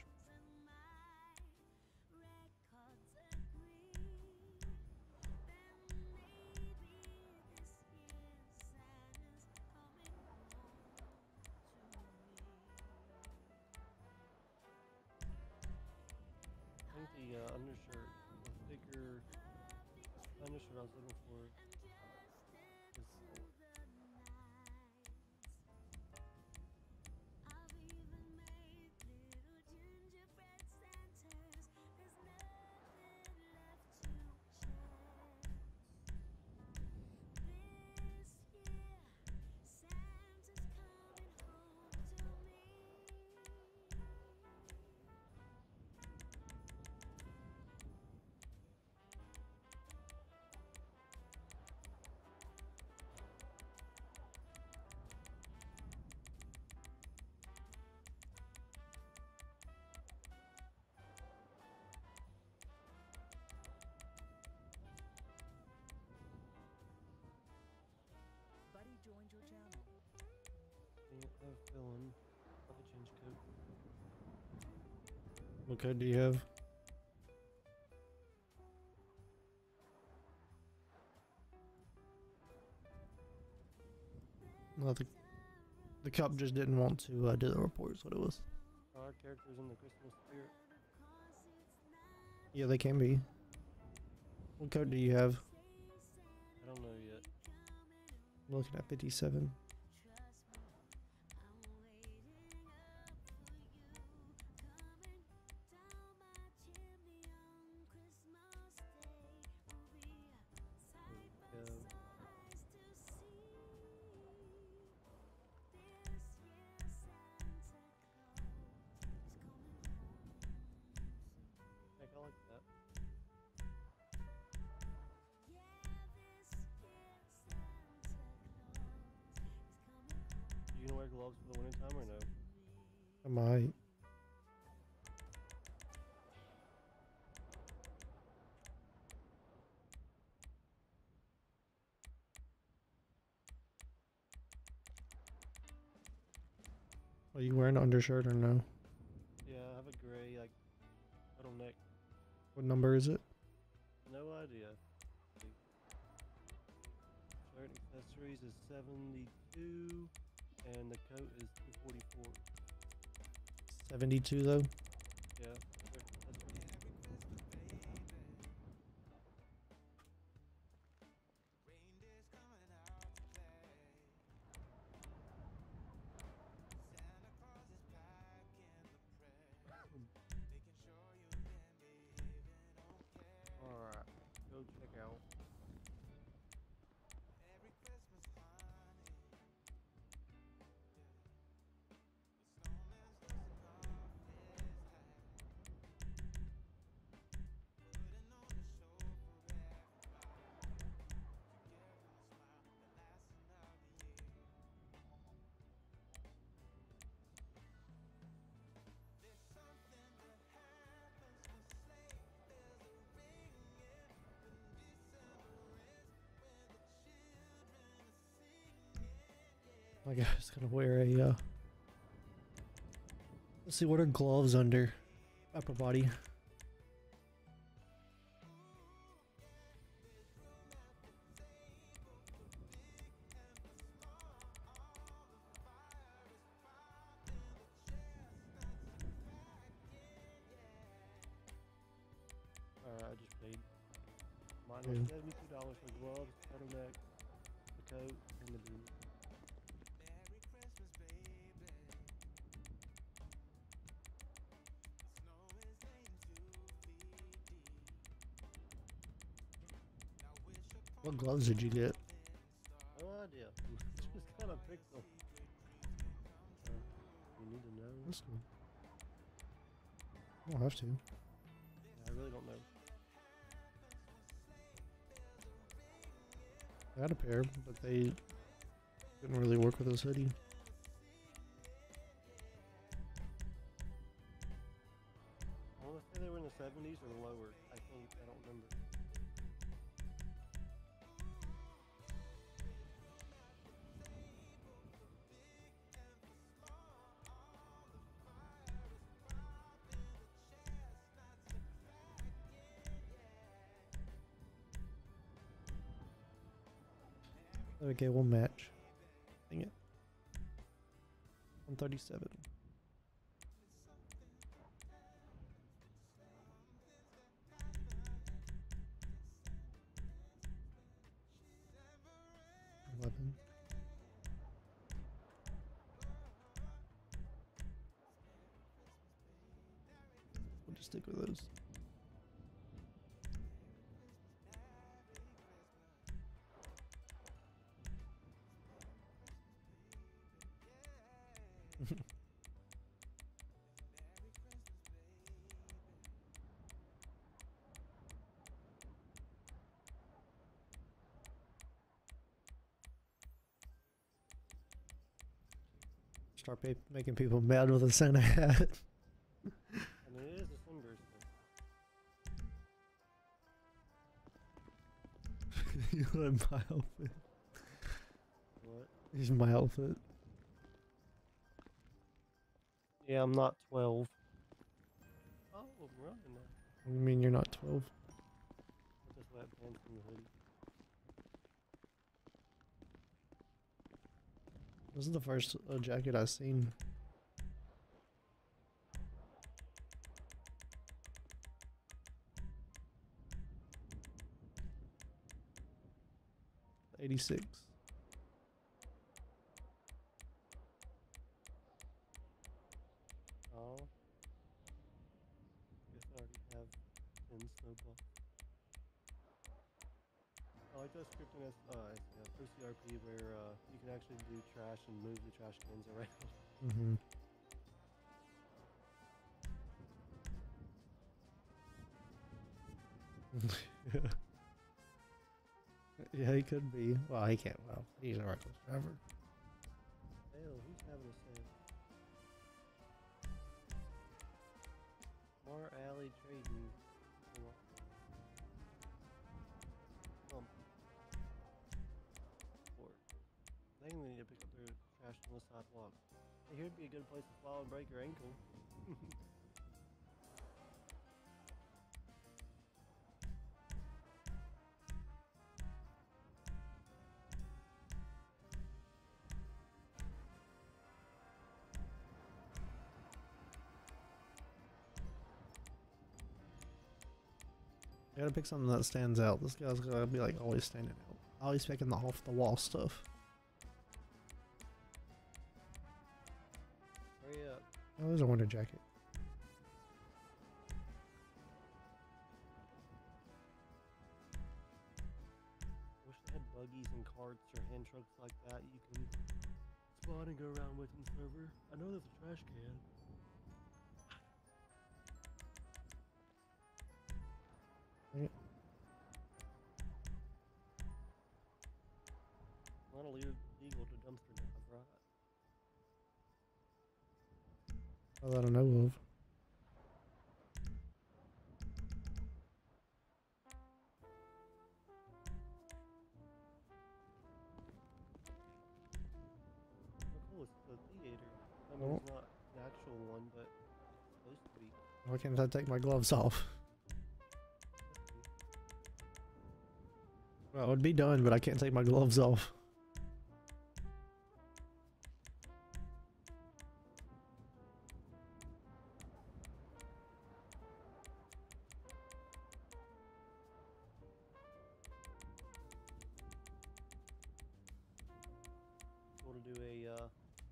I think the uh, undershirt, the thicker undershirt I was looking for is Buddy joined your channel. I have a feeling I'll have to change code. What code do you have? Well, the, the cop just didn't want to uh, do the report, is what it was. Are our characters in the Christmas spirit? Yeah, they can be. What code do you have? I don't know yet. I'm looking at fifty-seven. There we go. Heck, I like that. You gonna wear gloves for the winter time or no? I might. Are you wearing an undershirt or no? Yeah, I have a gray like turtleneck. What number is it? No idea. Shirt accessories is seventy-two, and the coat is two forty-four. seventy-two though? Yeah. shirt accessories. Alright, go check out. My guy's gonna wear a uh let's see, what are gloves under upper body? Alright, I just paid. Mine Yeah. was seventy-two dollars for gloves, turtleneck, the coat, and the boot. What gloves did you get? No idea. Just kind of picked them. Uh, you need to know. That's cool. I don't have to. I really don't know. I had a pair, but they didn't really work with this hoodie. I want to say they were in the seventies or lower. I think. I don't remember. Okay, we'll match. Dang it. one thirty-seven. eleven. We'll just stick with those. Start pa- making people mad with a Santa hat. I mean, it is December, so. You like my outfit? What? Here's my outfit. Yeah, I'm not twelve. Oh, I'm running now. What do you mean you're not twelve? With the sweatpants and the hoodie. This is the first uh, jacket I've seen. eighty-six. Oh. Guess I already have ten snowball. I like that script in S, uh, S- uh, for C R P where uh, you can actually do trash and move the trash cans around. Mm-hmm. Yeah, he could be. Well, he can't. Well, he's a reckless driver. Hell, who's having a sale? Mar Alley Trading. Um, or they need to pick up their trash on the sidewalk. Hey, here'd be a good place to fall and break your ankle. I gotta pick something that stands out. This guy's gotta be like always standing out. Always picking the off the wall stuff. Hurry up. Oh, there's a winter jacket. Wish they had buggies and carts or hand trucks like that you can spot and go around with in server. I know there's a trash can. Dang it. Not illegal to dumpster dive, right? All that I know of. Oh, cool, it's the theater. I Oh. mean, it's not an actual one, but it's supposed to be. Why can't I take my gloves off? Well, it would be done, but I can't take my gloves off. Cool to do a uh,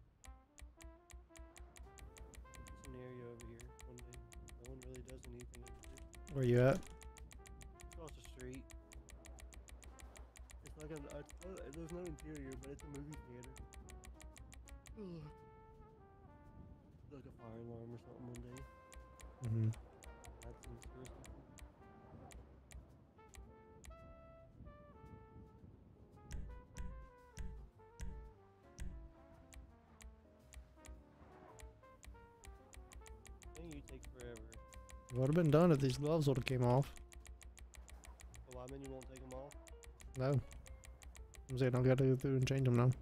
scenario over here one day. No one really does anything over here. Where you at? Across the street. It's like a, it's no, there's no interior, but it's a movie theater. Ugh. Like a fire alarm or something one day. Mm-hmm. That's interesting. Dang, you take forever. Would have been done if these gloves would have came off. So why mean you won't take them off? No. I'm saying I gotta go through and change them now.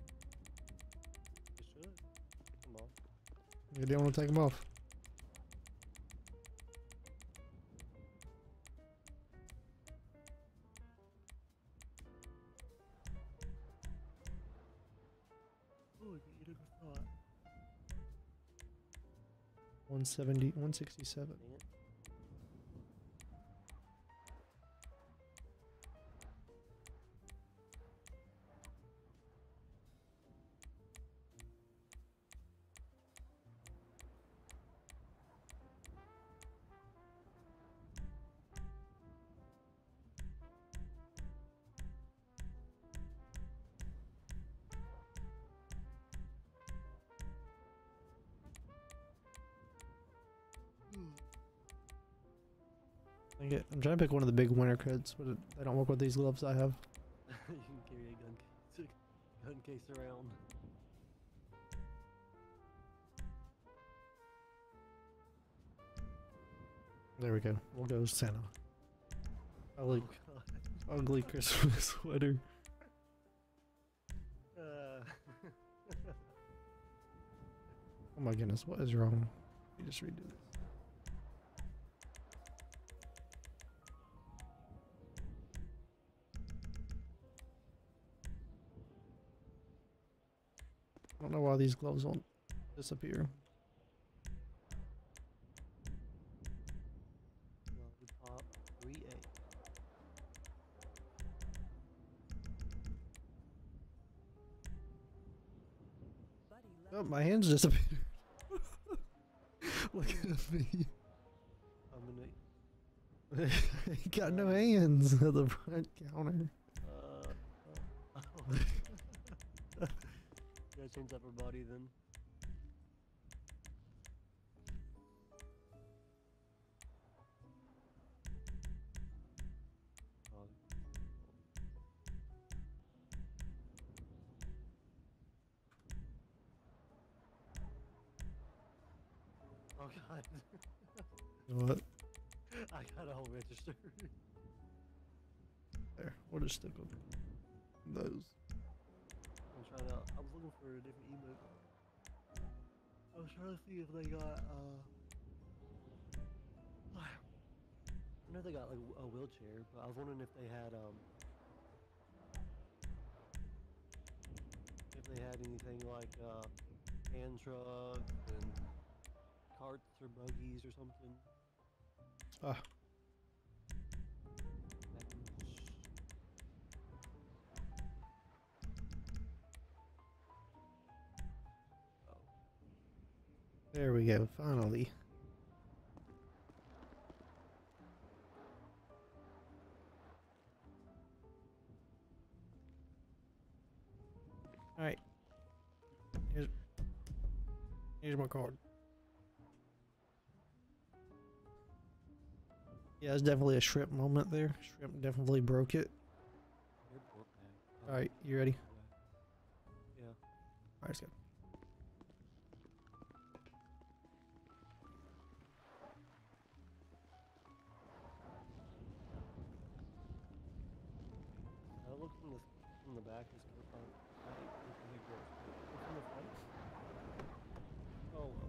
You should. Take them off. You don't want to take them off. Oh, you can eat a croissant. one seventy, one sixty-seven. Dang it. I get, I'm trying to pick one of the big winter coats, but it, they don't work with these gloves I have. You can carry a gun case, gun case around. There we go. We'll go Santa. Ugly, Oh, God. ugly Christmas sweater. Uh, Oh my goodness, what is wrong? Let me just redo this. I don't know why these gloves won't disappear. Lollipop three A. Buddy Oh, left my hands disappeared. Look at me. I'm gonna. He got no hands at the front counter. Uh, uh, oh. You gotta change up her body then. Oh. Oh god. What? I got a whole register. There, we'll just stick with those. I'm trying to. I was looking for a different emote. I was trying to see if they got. uh... I know they got like a wheelchair, but I was wondering if they had um. If they had anything like uh, hand trucks and carts or buggies or something. Ah, Oh. there we go, finally. Alright. Here's, here's my card. Yeah, it's definitely a shrimp moment there. Shrimp definitely broke it. Airport bag. Alright, you ready? Yeah. Alright, let's go. That looks from the from the back is kind of fun. I hate looking at girls. Look from the front. Oh well.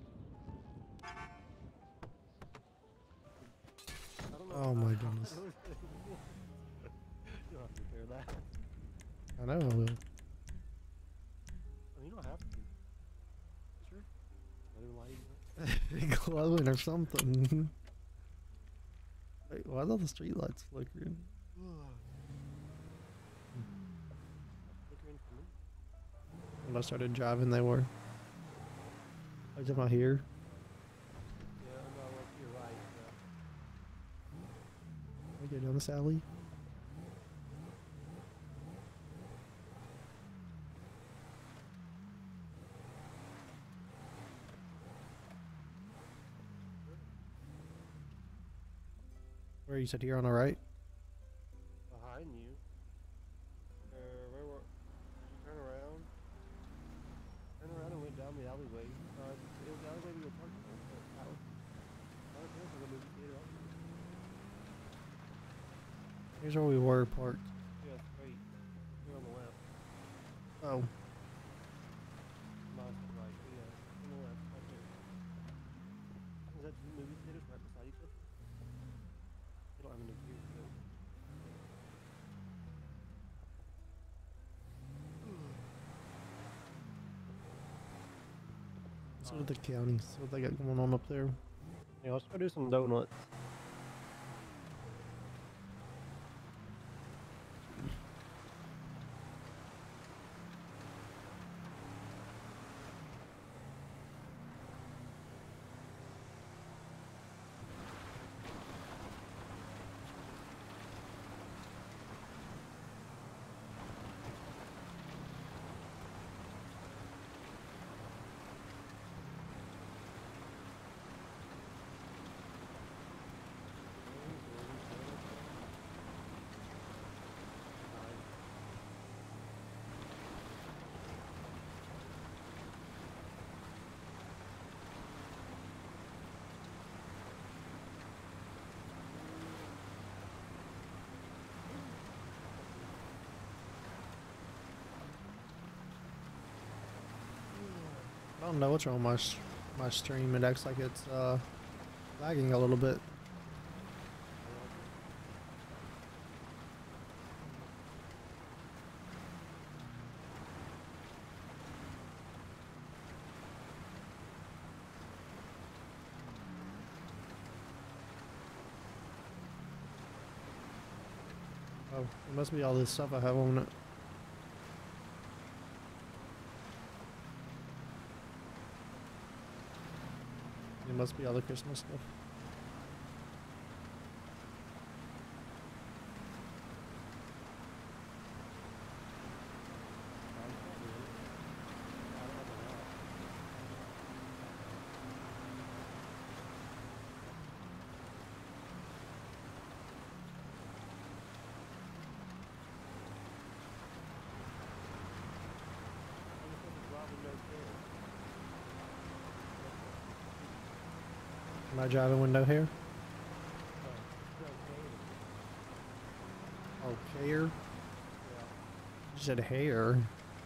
I don't know. Oh my goodness. You don't have to repair that. I know I will. I mean, you don't have to. Sure. Let it light up. Glowing or something. Wait, why are all the street lights flickering? Flickering for me. When I started driving, they were. I was about here. Yeah, no, like you're right. Yeah. I go down this alley. Where you said here on the right? Behind you. Uh, where were? Did you turn around? Turn around and went down the alleyway. Uh, it was the alleyway we were parked on. So that was. That was there for the movie theater. Here's where we were parked. Yeah, straight. You're on the left. Oh. Mine's to the right. but Yeah, on the left, right there. Is that two movie theaters right beside each other? They don't have any view. So. Let's go to the county. See what they got going on up there. Yeah, let's go do some donuts. I don't know what's wrong with my, s- my stream. It acts like it's uh, lagging a little bit. Oh, it must be all this stuff I have on it. It must be all the Christmas stuff. Am I driving window here? Oh, hair? You said hair.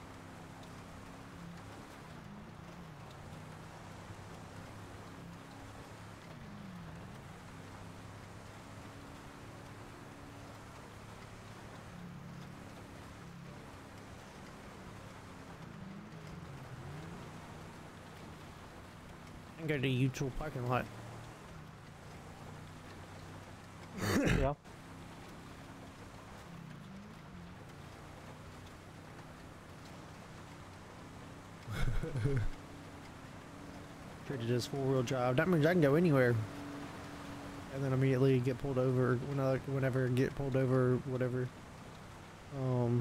I can go to the usual parking lot. Yeah. Traded this four-wheel drive. That means I can go anywhere. And then immediately get pulled over when I, whenever I get pulled over, whatever. Um.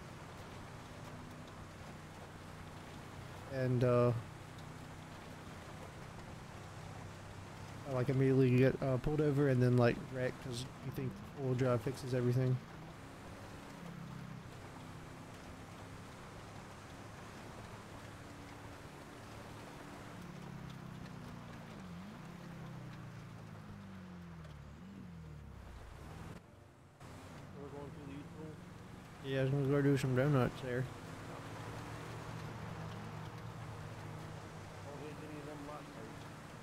And uh. I like immediately get uh, pulled over and then like wreck because you think the four-wheel drive fixes everything. We're going through the usual. Yeah, I was gonna go do some donuts there. Don't hit any of them lot first.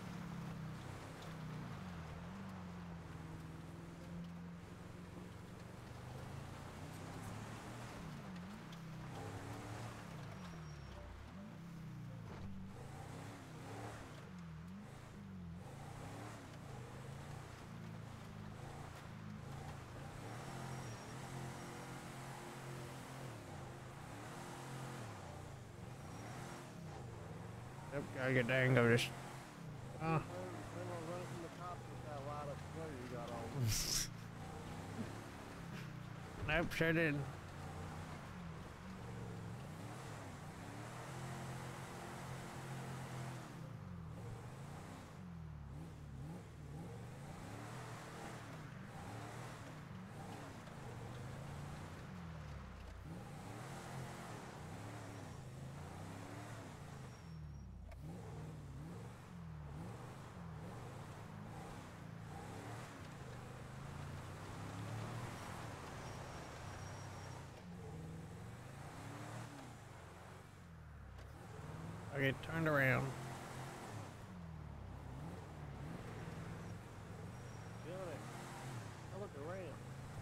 Yep, gotta get there and go this. Ah. Then we'll run from the cops with that lot of sweater you got on. Nope, sure did. Get turned around. Johnny, I look around.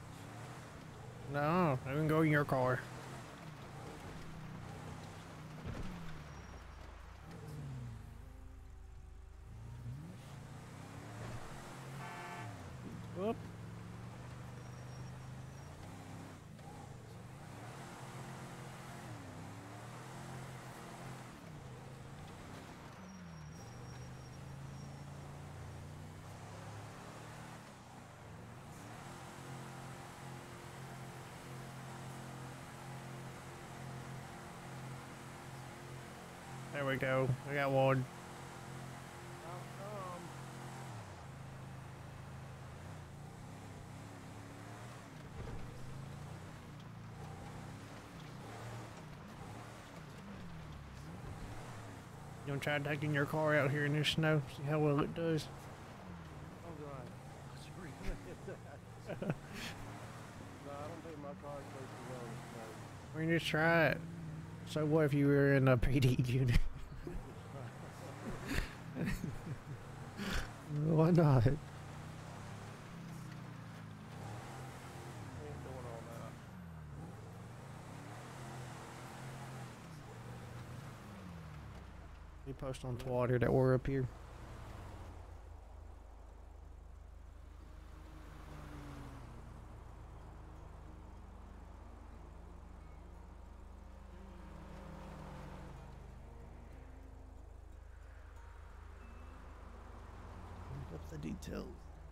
No, I can go in your car. Whoop. There we go. I got one. How come? You want to try taking your car out here in the snow? See how well it does. Oh god. Screw that. No, I don't think my car goes too well in the snow. We can just try it. So what if you were in a P D unit? Why not? I ain't doing all that. We post on Twitter that we're up here. Look up the details.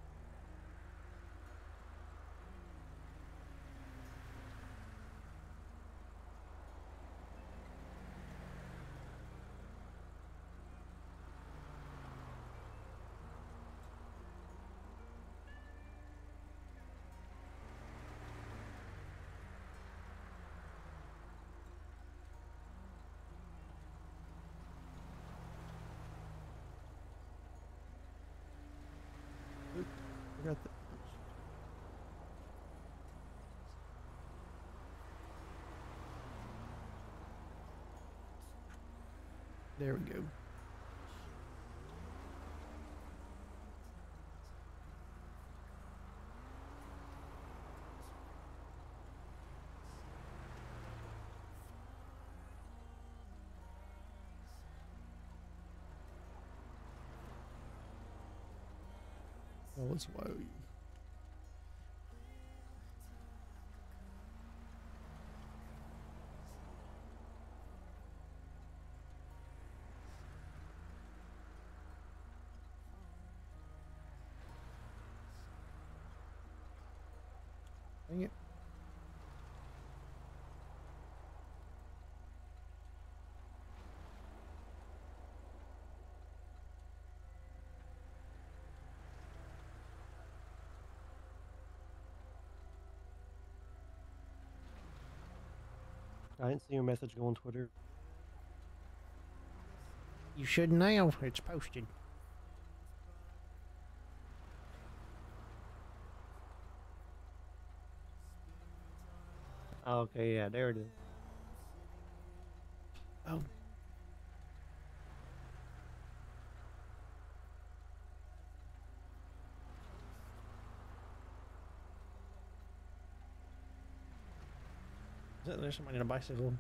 I got the. There we go. Oh, it's low. Dang it. I didn't see your message go on Twitter. You should now. It's posted. Oh, okay, yeah, there it is. Oh. Is that there's somebody on a bicycle?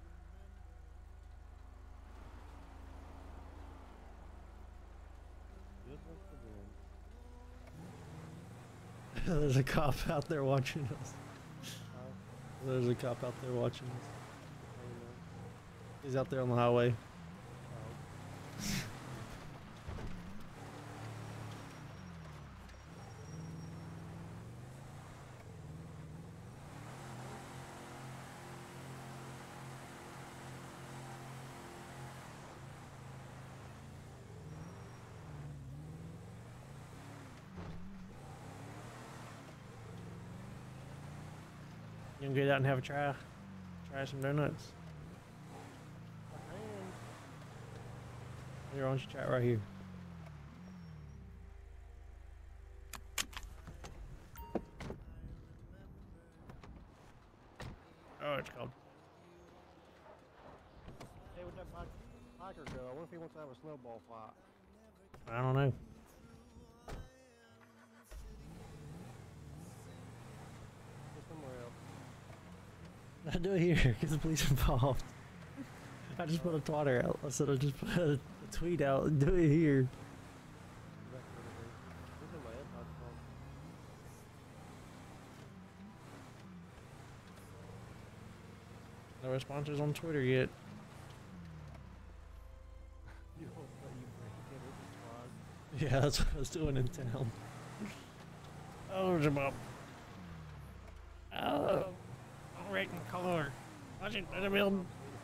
Good once again. There's a cop out there watching us. Uh, There's a cop out there watching us. I don't know. He's out there on the highway. Oh. You can get out and have a try. Try some donuts. I can. Here, why don't you try it right here? Oh, it's called. Hey, what's up, bud? Hi. biker go? I wonder if he wants to have a snowball fight. I don't know. Go somewhere else. I do it here because the police involved. I just put a Twitter out. I said I just put a, a tweet out and do it here. That's what it is. This is my AirPods phone. No responses on Twitter yet. You don't let you break it. It's fine. Yeah, that's what I was doing in town. Oh, there's a mob. Oh, I'm wrecking car. Watch it, let him build.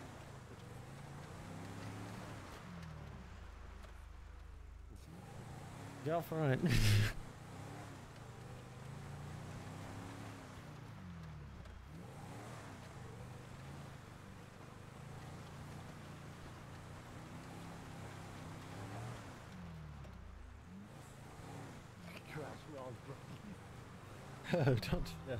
Get out front. Crash me on, bro. Oh, don't. Yeah.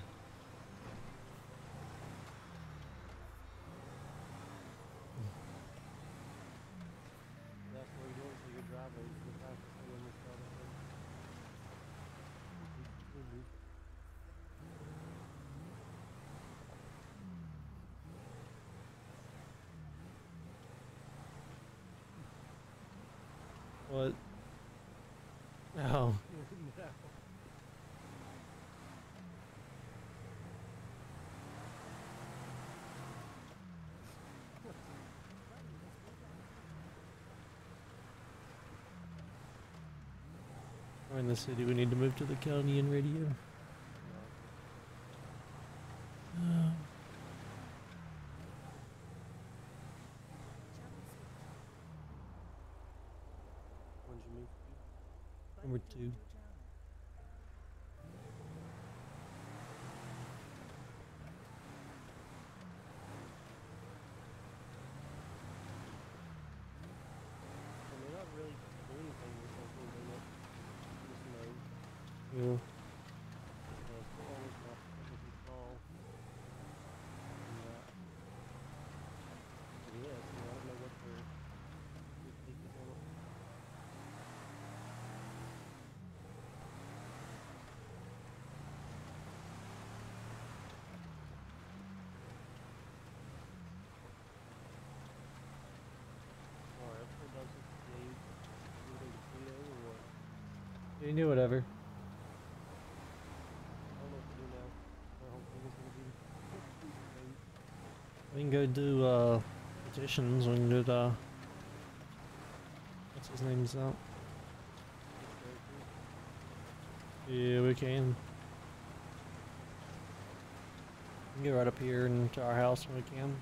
That's what you're doing, so you're driving. You're driving in this car. What? No. We're in the city. We need to move to the county and radio. Uh, When'd you move to? number two. And they're not really doing anything with something, they're not just know. Yeah. Because they're always not under control. And that. And yes, you know, I don't know what their their take is on it. Alright, everything does it today. Moving to Pluto or what? You can do whatever. I don't know what to do now. My whole thing is gonna be We can go do uh, petitions. We can do the. What's his name's out? Yeah, we can. We can get right up here into our house when we can.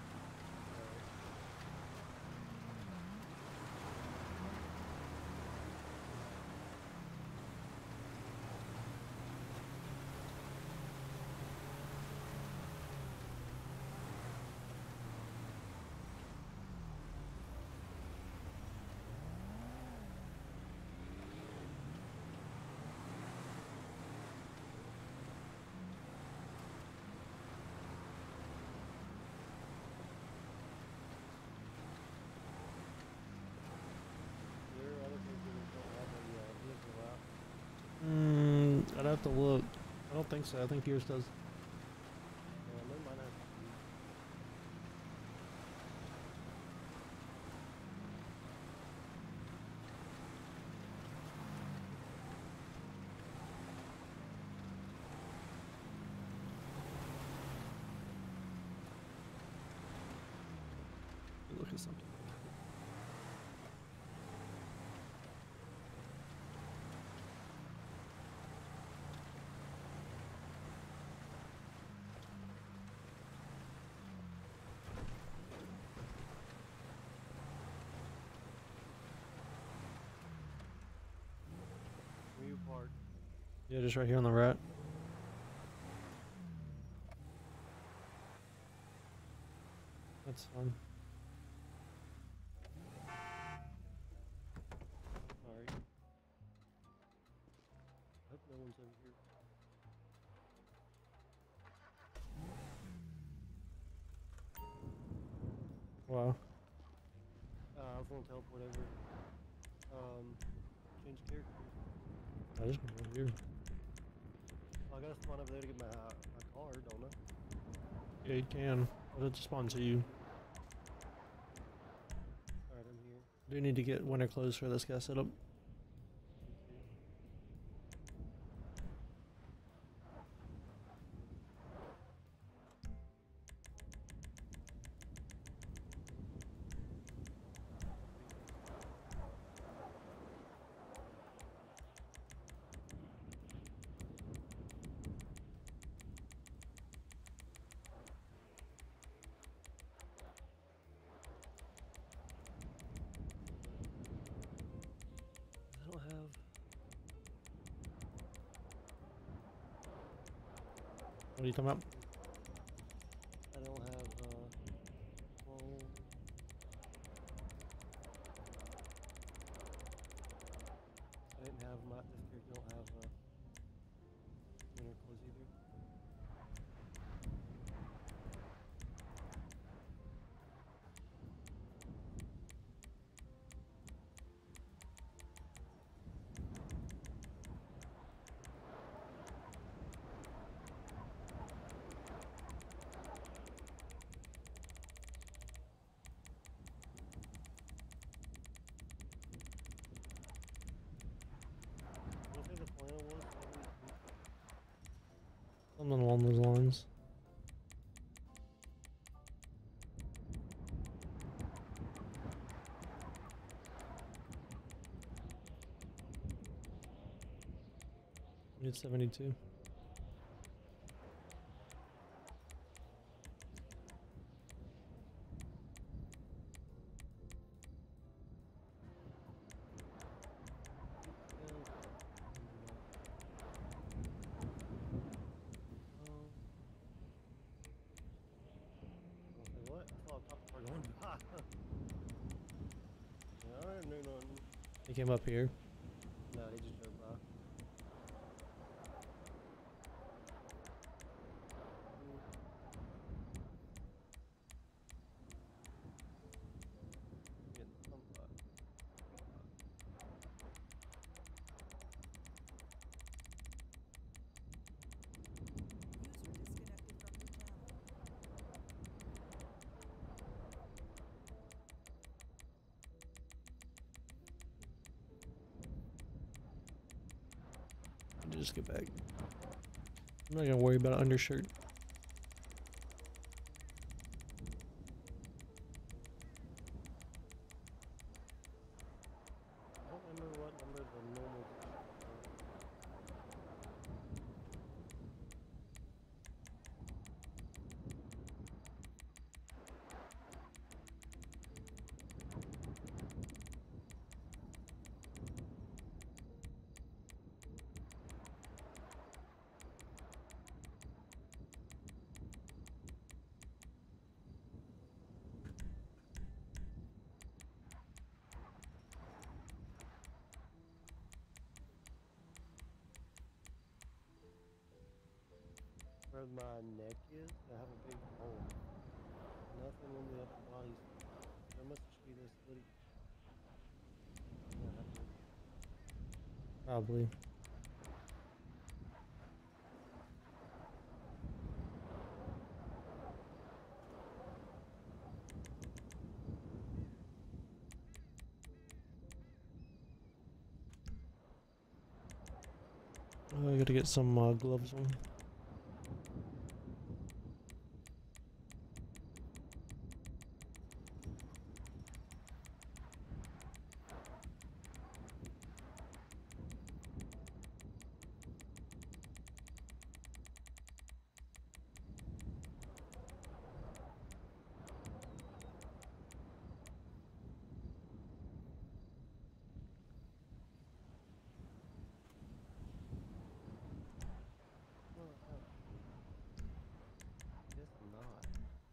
There are other people that don't have a uh, vehicle out. Mm, I'd have to look. I don't think so. I think yours does. Yeah, they might have to be. Look at something. Where you park? Yeah, just right here on the right. That's fun. Alright. I hope no one's over here. Wow. Uh, won't teleport over. Um, change characters. I just went over here. Oh, I gotta spawn over there to get my uh, my card, don't I? Yeah, you can. But it'll spawn to you. Alright, I'm here. Do need to get winter clothes for this guy setup. Me too. I don't have. What are you talking about? I don't have. Uh, well, I didn't have my. This character don't have uh, winter clothes either. What did I say the flannel was? seventy-two? Something along those lines. It's seventy-two. What? I saw a cop car going by. Yeah, I didn't know nothing. He came up here. No, they just drove by. Getting somebody. User disconnected from your channel. Let me just get back. I'm not gonna worry about an undershirt. I don't remember what number the normal. Where my neck is, I have a big hole. Nothing on the upper body. There must just be this hoodie. Yeah, I have to- Probably. Oh, I gotta get some uh, gloves on. Oh, oh. Guess not.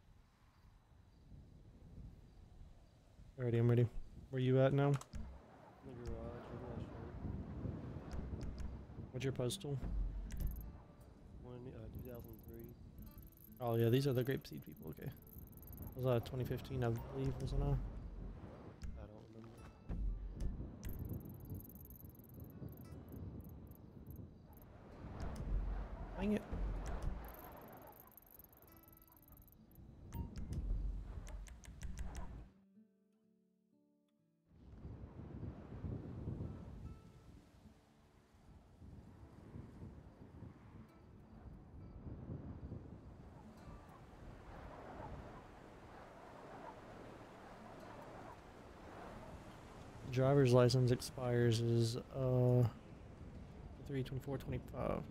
Alrighty, I'm ready. Where you at now? In the garage with my shirt. What's your postal? One, uh, two thousand three. Oh yeah, these are the grapeseed people. Okay. Was that twenty fifteen, I believe, wasn't it? I don't Dang it. Driver's license expires is uh three twenty-four twenty-five.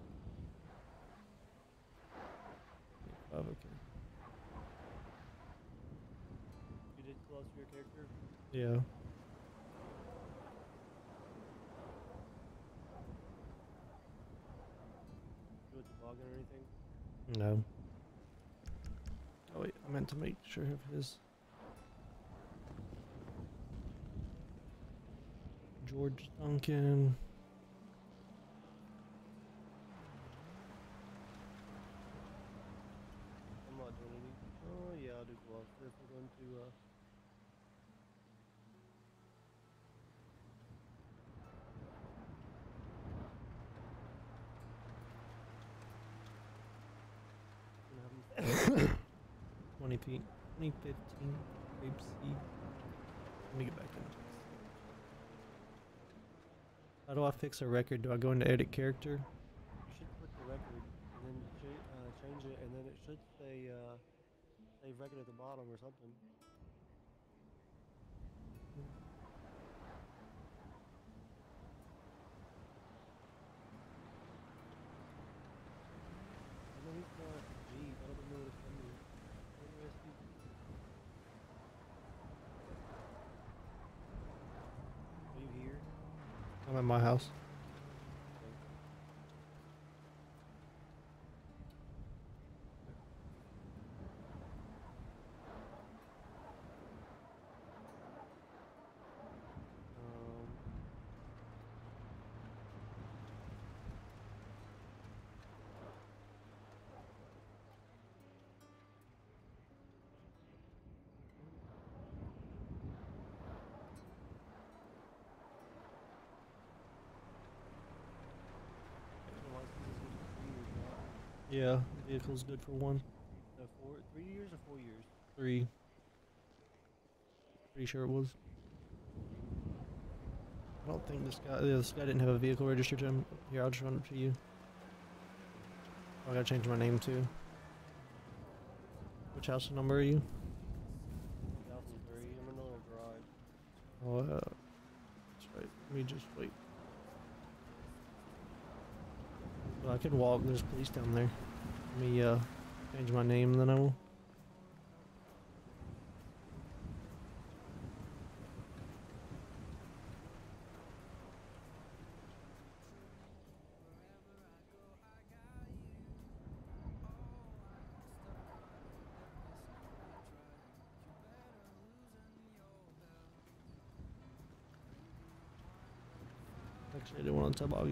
Oh, okay. You did close to your character? Yeah. Do a toboggan or anything? No. Oh wait, I meant to make sure of his. George Duncan. I'm not doing any. Oh yeah, I'll do gloves. If we're going to uh. gonna have 'em- twenty feet. twenty fifteen. Grape seed. Let me get back in. How do I fix a record? Do I go into edit character? You should click the record and then cha- uh, change it, and then it should say uh, save record at the bottom or something. I know he's got Jeep. I don't know what it's from. Are you here? I'm at my house. Um, the license is good for three years now. Yeah, vehicle's good for one. No, four, three years or four years? Three. Pretty sure it was. I don't think this guy, yeah, this guy didn't have a vehicle registered to him. Here, I'll just run it to you. Oh, I gotta change my name too. Which house number are you? two thousand three. I'm in the little garage. Oh, uh, that's right. Let me just wait. Well, I can walk. There's police down there. Let me uh change my name, then I will. Actually, I didn't want to toboggan.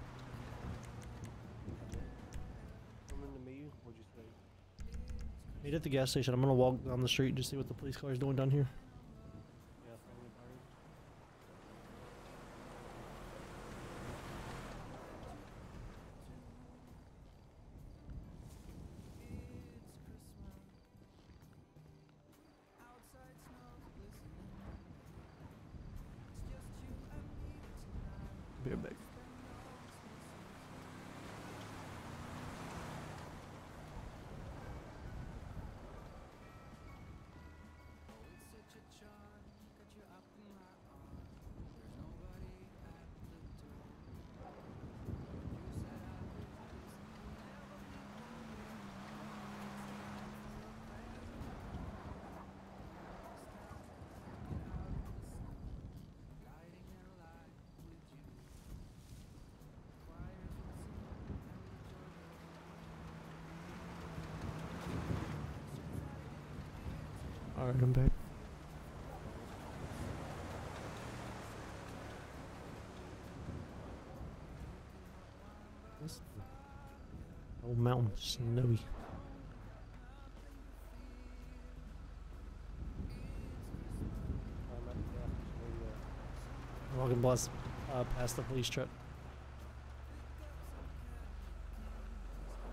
Coming to me? What'd you say? Meet at the gas station. I'm gonna walk down the street and just see what the police car is doing down here. Yeah, family party. Be right back. Alright, I'm back. This whole mountain snowy. I'm at the gas station. Where you at? I'm walking blast, uh, past the police truck.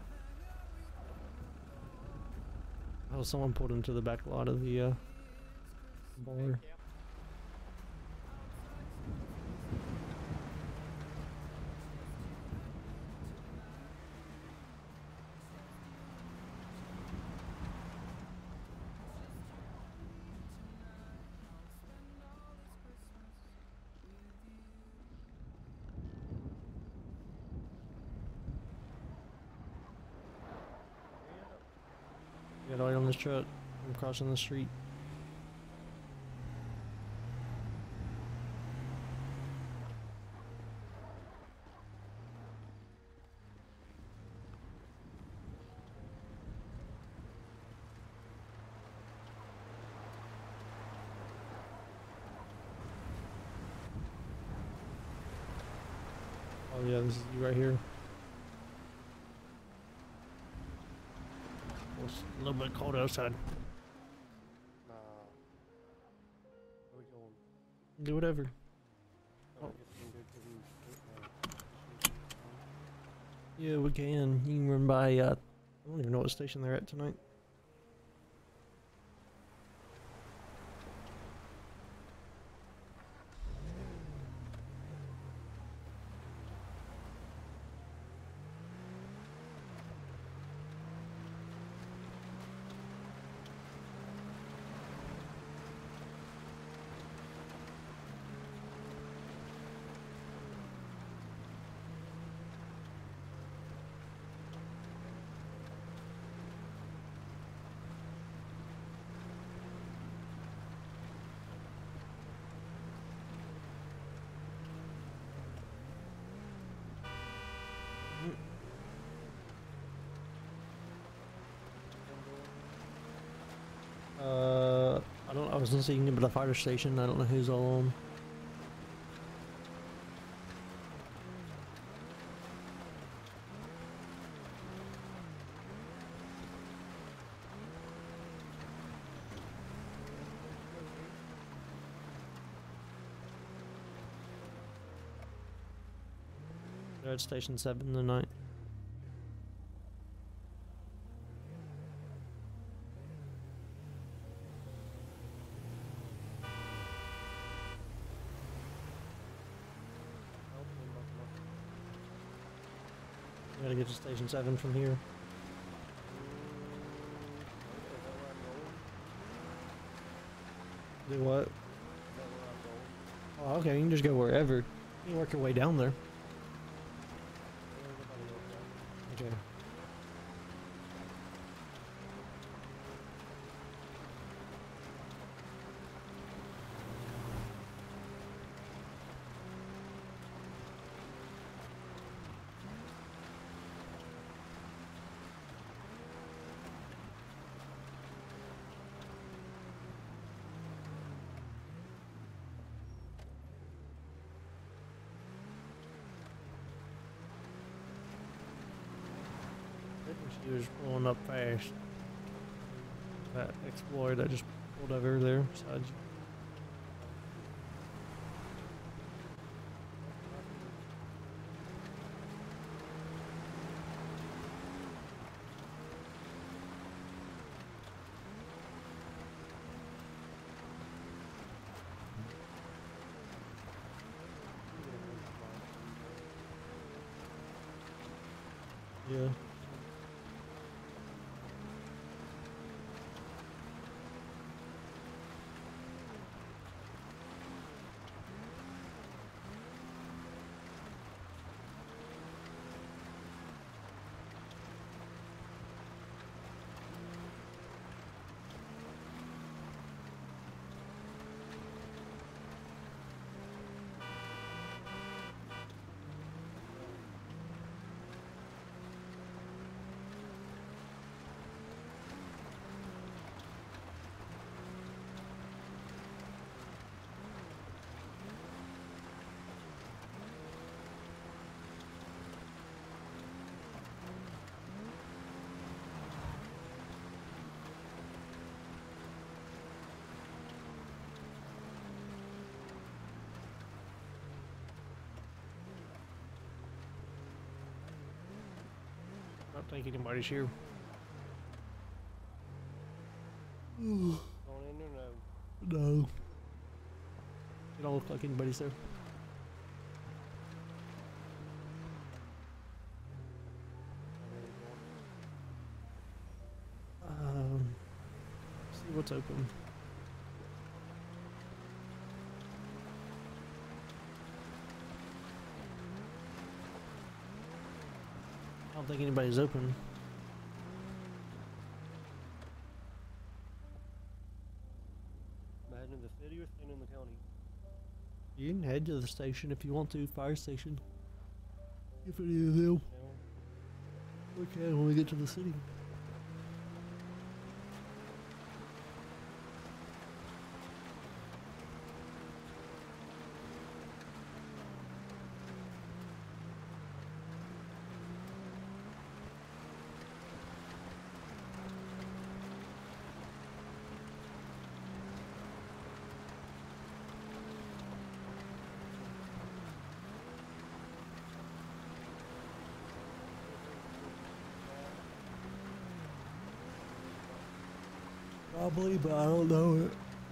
Oh, someone pulled into the back lot of the uh, bar. Got light on this truck. I'm crossing the street. Oh yeah, this is you right here. Well, it's a little bit cold outside. Nah. Where we going? Do whatever. Oh. Oh. We can go to the, uh, station. Yeah, we can. You can run by, uh, I don't even know what station they're at tonight. Uh, I don't. I was listening to the fire station. I don't know who's all on. They're at station seven tonight. We gotta get to station seven from here. Do what? Oh, okay. You can just go wherever. You can work your way down there. Okay. She was pulling up fast. That Explorer that just pulled over there beside you. Yeah. I don't think anybody's here. Going in or no? No. You don't look like anybody's there. Um, see what's open. I don't think anybody's open. Am I heading to the city or staying in the county? You can head to the station if you want to, fire station. If any of them. No. Okay, when we get to the city. Probably, but I don't know it.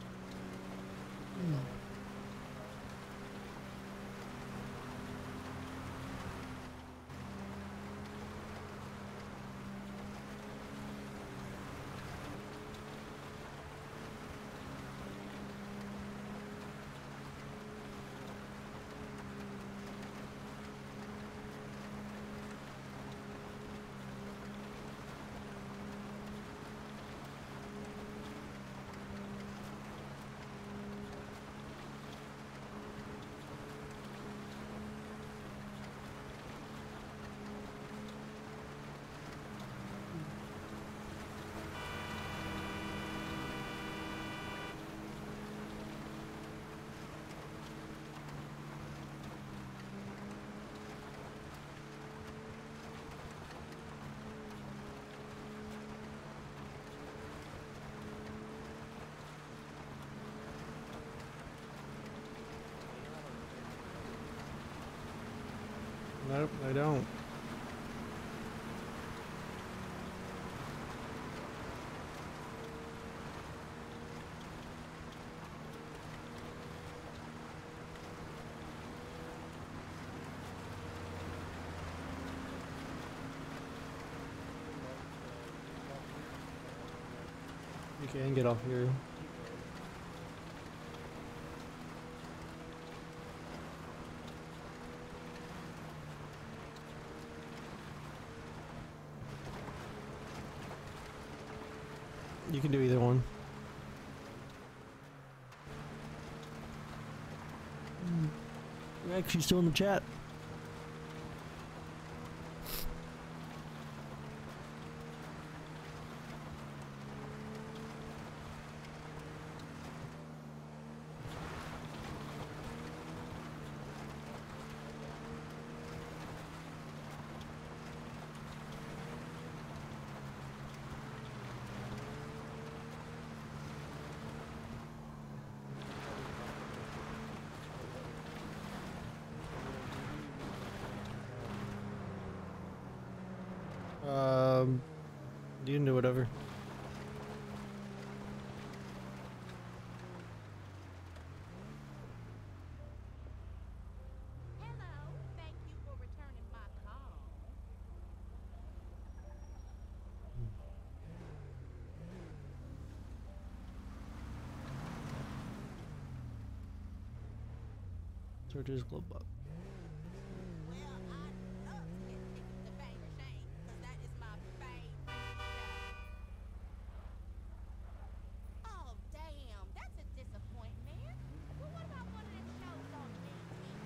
Nope, I don't. You can get off here. You can do either one. You're actually still in the chat. Um, you can do whatever. Hello, thank you for returning my call. Search his glove box. Well, I'd love to get tickets to Bang Shane, because that is my favorite show. Oh, damn, that's a disappointment. Well, what about one of the shows on B T V?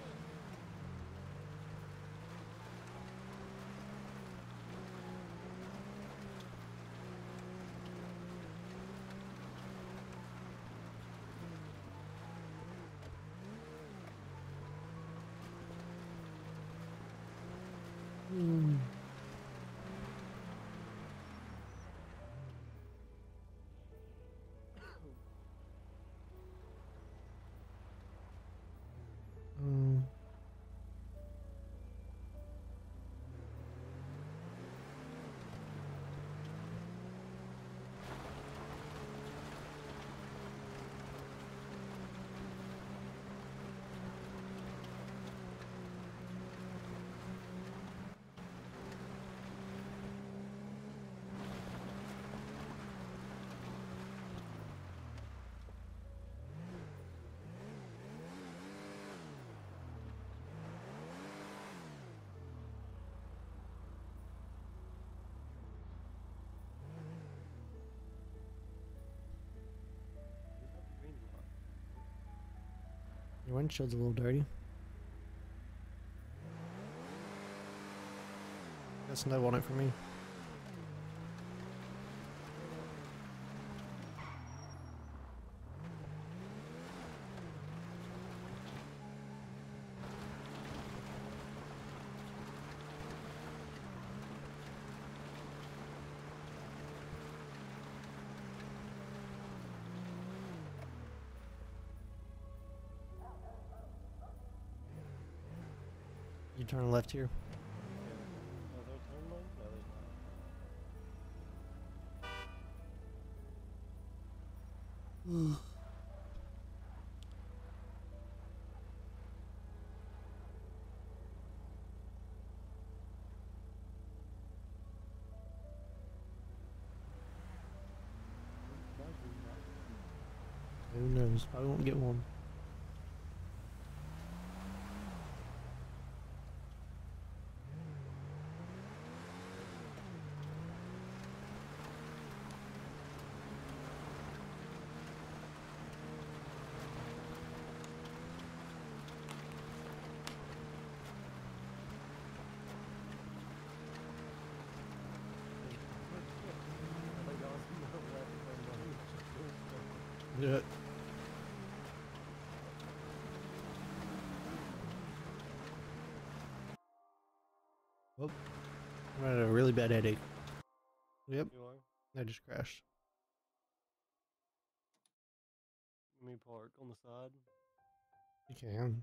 Windshield's a little dirty. That's no on it for me. You turn left here. Oh, there's turn lane? No, there's Who knows? I won't get one. Yeah. Well, I had a really bad headache. Yep, You are? I just crashed. Let me park on the side. You can.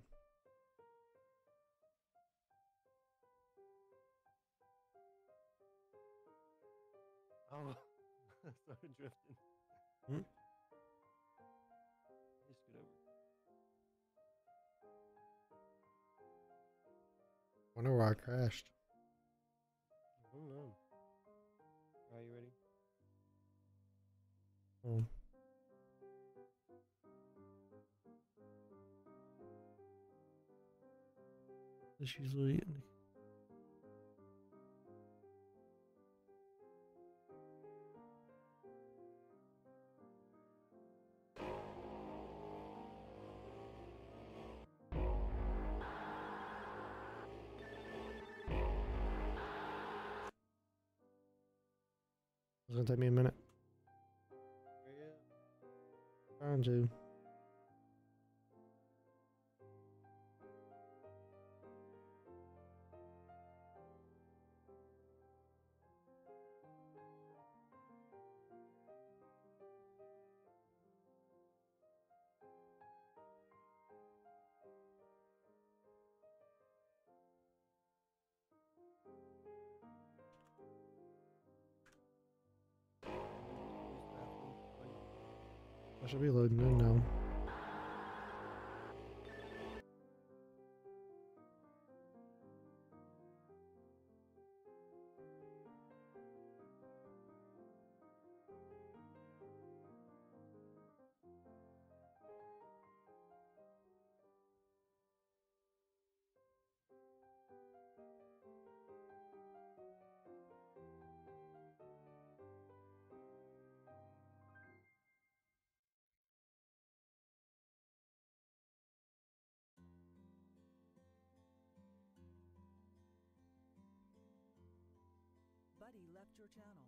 Oh, I started drifting. Hmm? Just scoot over. Wonder why I crashed. I don't know. Are you ready? Oh. This usually. It's gonna take me a minute. Where you at? Trying to. I should be loading in now. Buddy left your channel.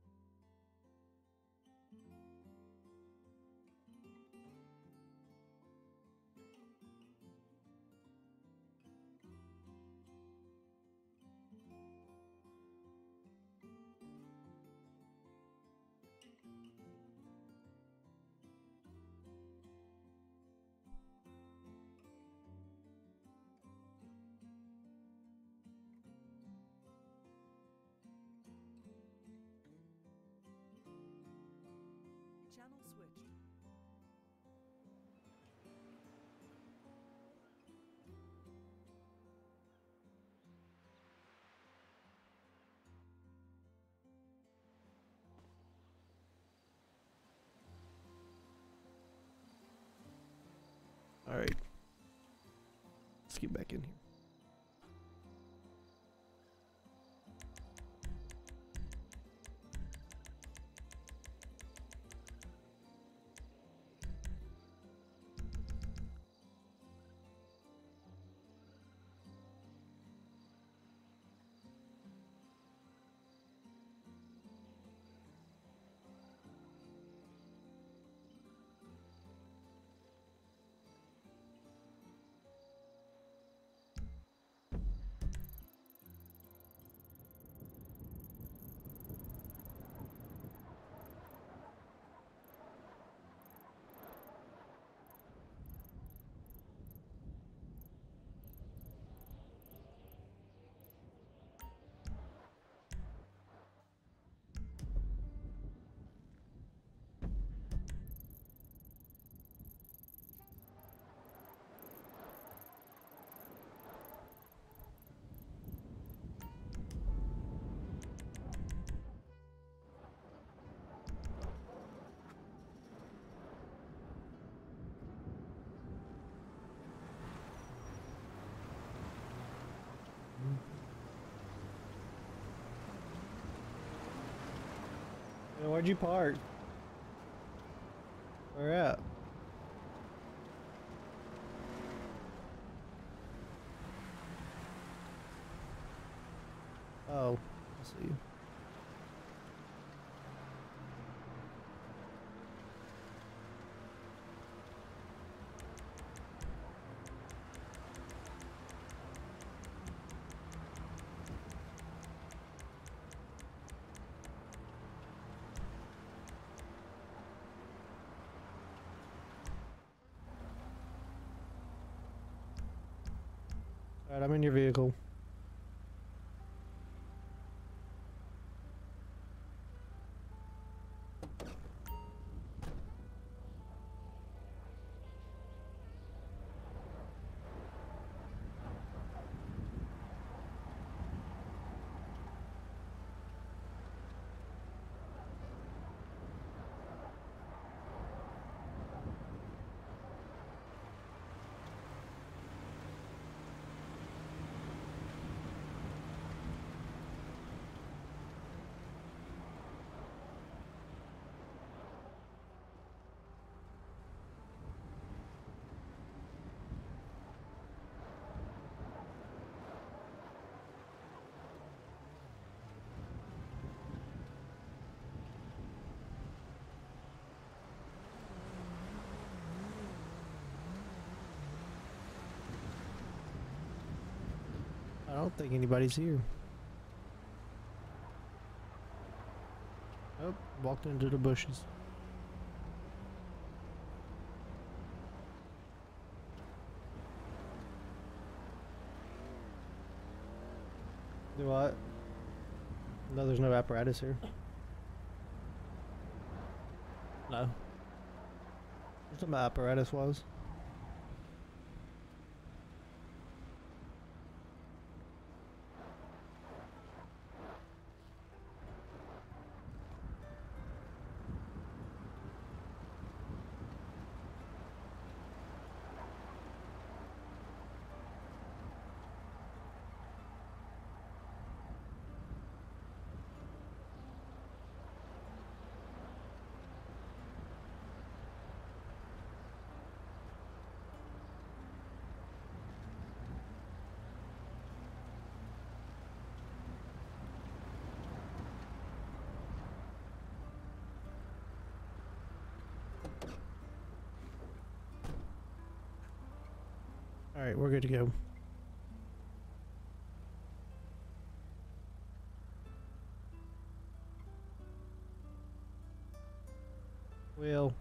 Channel switched. All right. Let's get back in here. Yeah, where'd you park? Where at? Oh, I see. Alright, I'm in your vehicle. I don't think anybody's here. Oh, walked into the bushes. Do what? No, there's no apparatus here. No. There's some apparatus was. Alright, we're good to go. Well.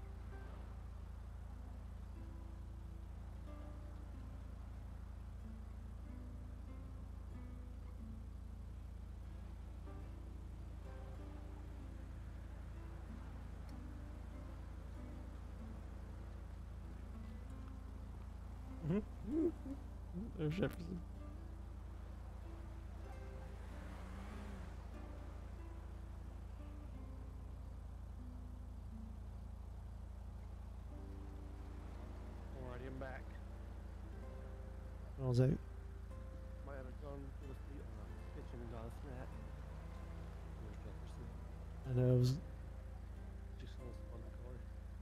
Mm-hmm. There's Jefferson. Alrighty, I'm back. What was that? Might have gone to the sleep on the kitchen and got a snack. There's Jefferson. I know it was. Just saw us on the car.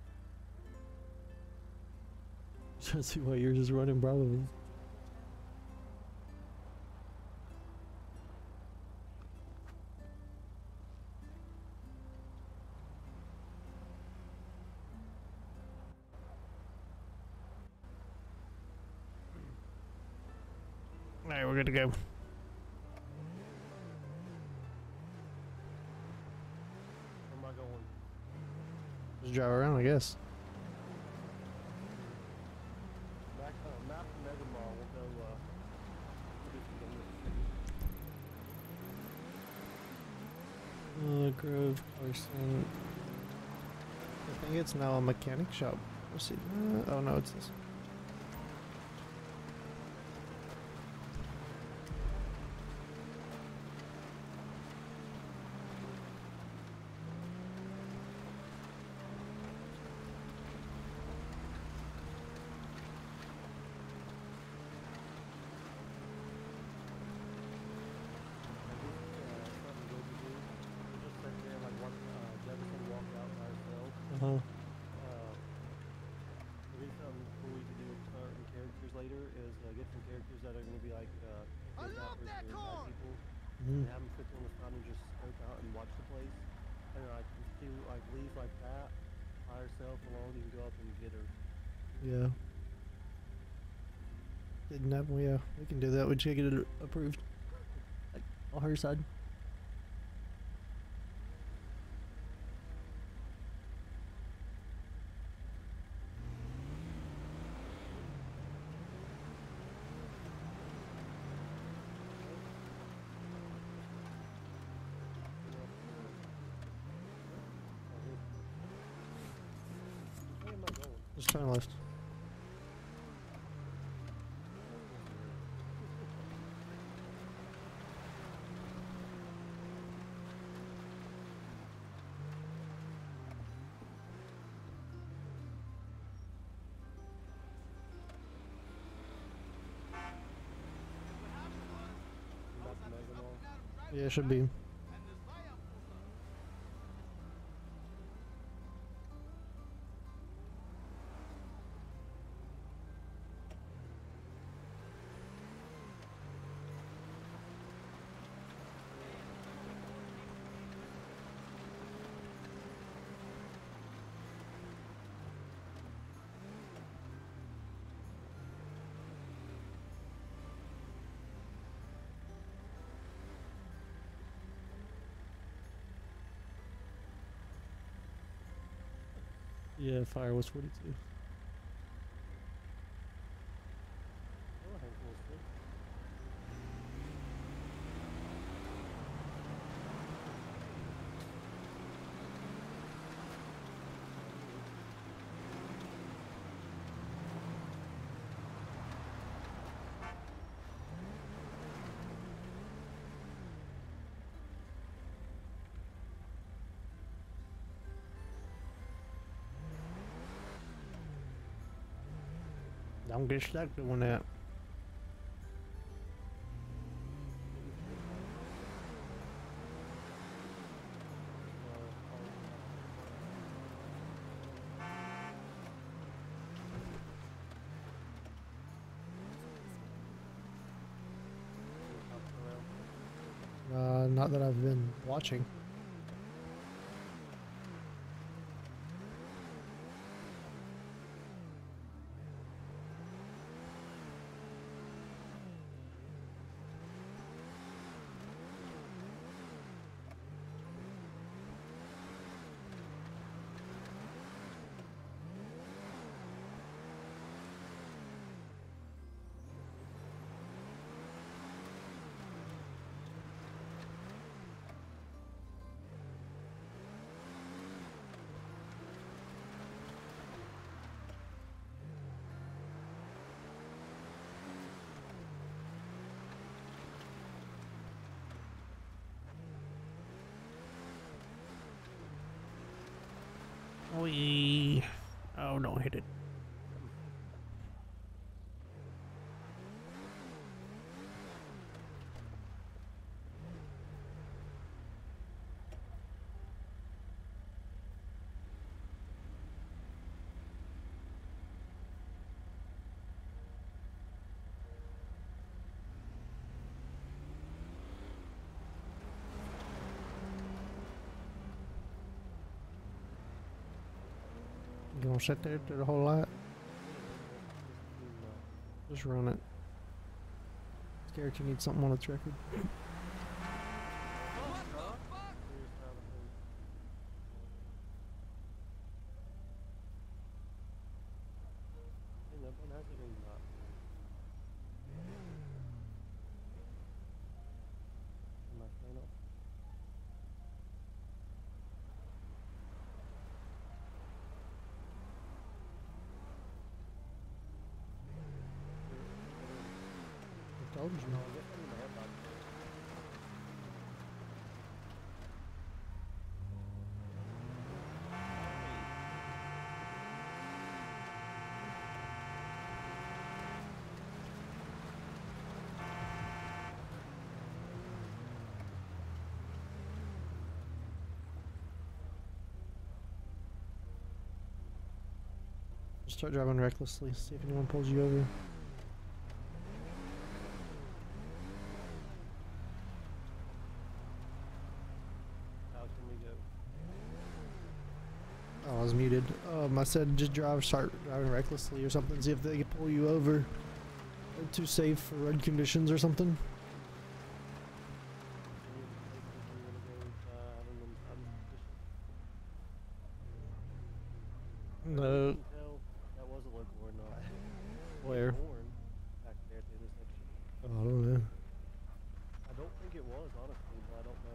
Trying to see why yours is running, probably. Alright, we're good to go. Where am I going? Just drive around, I guess. Back uh, map to Mega Mall. We'll go. Uh, do some Uh, Grove, Carson. I think it's now a mechanic shop. Let's see. Uh, oh no, it's this. I think, uh, something good to do. We'll just sit there like one, uh, huh. Uh, maybe something cool we could do with certain characters later is uh, get some characters that are going to be like uh, kidnappers or bad people, Mhm. and have them sit on the side and just scope out and watch the place, and like just do like leave like that by herself alone. You can go up and get her. Yeah. Kidnap. Well, yeah, we can do that. We just gotta get it approved. Like on her side. Where am I going? Just turn left. About to Mega Mall. Yeah, it should be. Yeah, fire was forty-two. Oh, Hank Wilson. Don't get stuck doing that. Uh, not that I've been watching. We. Oh, don't hit it. You gonna sit there through the whole lot? Just run it. This character needs something on its record. I told you. start driving recklessly. See if anyone pulls you over. How can we go? Oh, I was muted. Um, I said just drive, start driving recklessly or something. See if they can pull you over. Or too safe for road conditions or something. No. That was a local or not. Where? Horn back there at the intersection. Oh, I don't know. I don't think it was, honestly, but I don't know.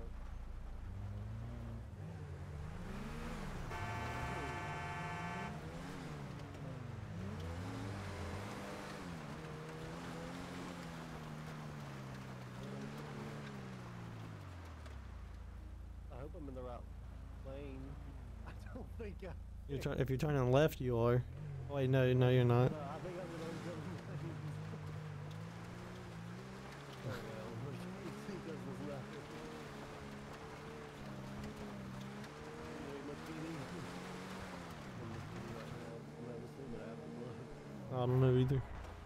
I hope I'm in the right lane. I don't think I. You're try- if you're turning left, you are. Oh, wait, no, no, you're not. No, I think I'm in oncoming lanes. Oh well, he does this now. Anyway, McKinney. I'm McKinney right now. I'm not assuming I haven't looked. I don't know either.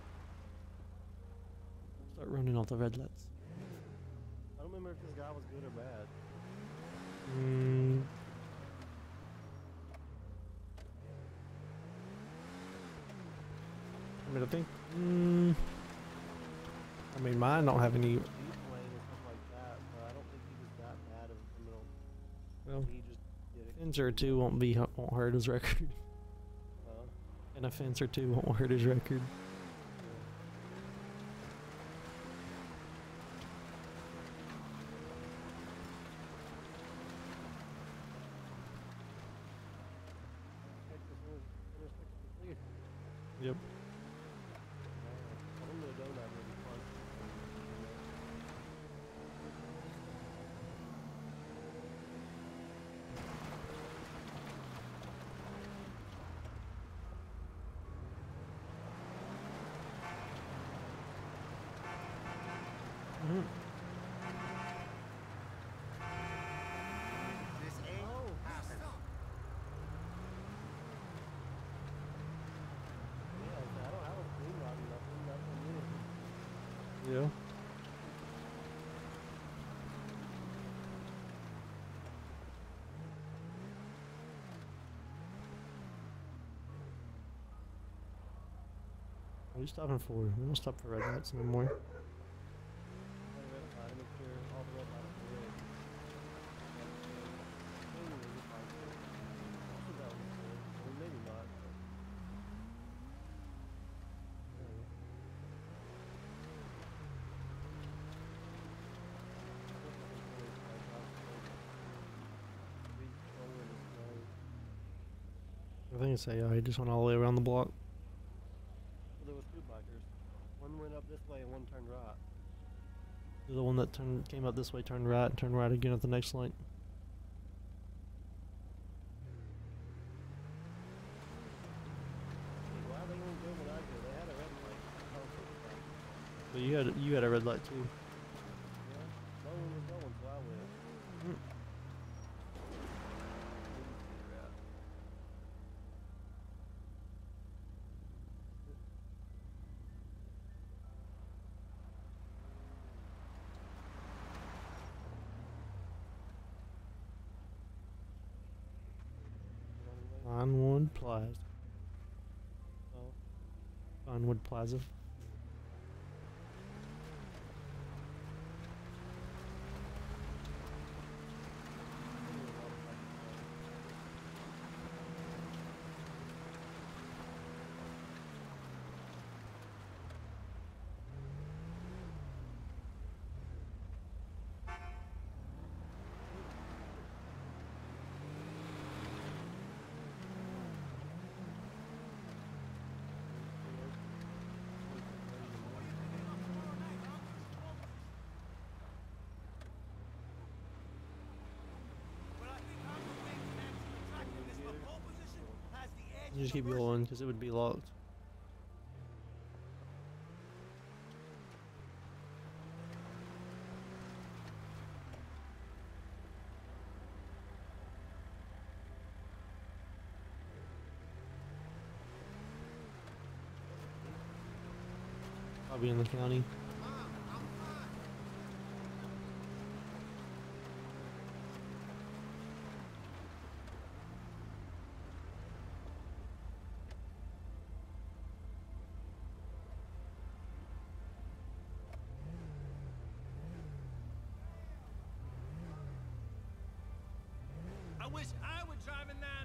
Start running off the red lights. I don't remember if this guy was good or bad. Mm. I mean, I think. Mm, I mean, mine don't have any. Deep lane and stuff like that, but I don't think he was that bad of a criminal. Well, He just did it. fence or two won't be won't hurt his record, Huh? and a fence or two won't hurt his record. Texas inter- intersection clear. Yep. I don't know donut really close. Mhm. This ain't Oh, happening. yeah, I don't have a clean rod or nothing. That's on you. Yeah. What are you stopping for? We don't stop for red lights anymore. Red light, make sure all the red lights are red. Maybe we'll get by here. I think that was good. I mean, maybe not. But... Alright. I think it's A I. He just went all the way around the block. Well, there was two bikers. One went up this way and one turned right. The one that turned came up this way turned right and turned right again at the next light. Hey, why they only go when I go? They had a red light. I was thinking about it. But you had you had a red light too. Yeah, no one was going, so I went. Mm. Where you see her at? Vinewood Plaza. Oh, Vinewood Plaza. You just keep going because it would be locked. Probably in the county. I wish I were driving that.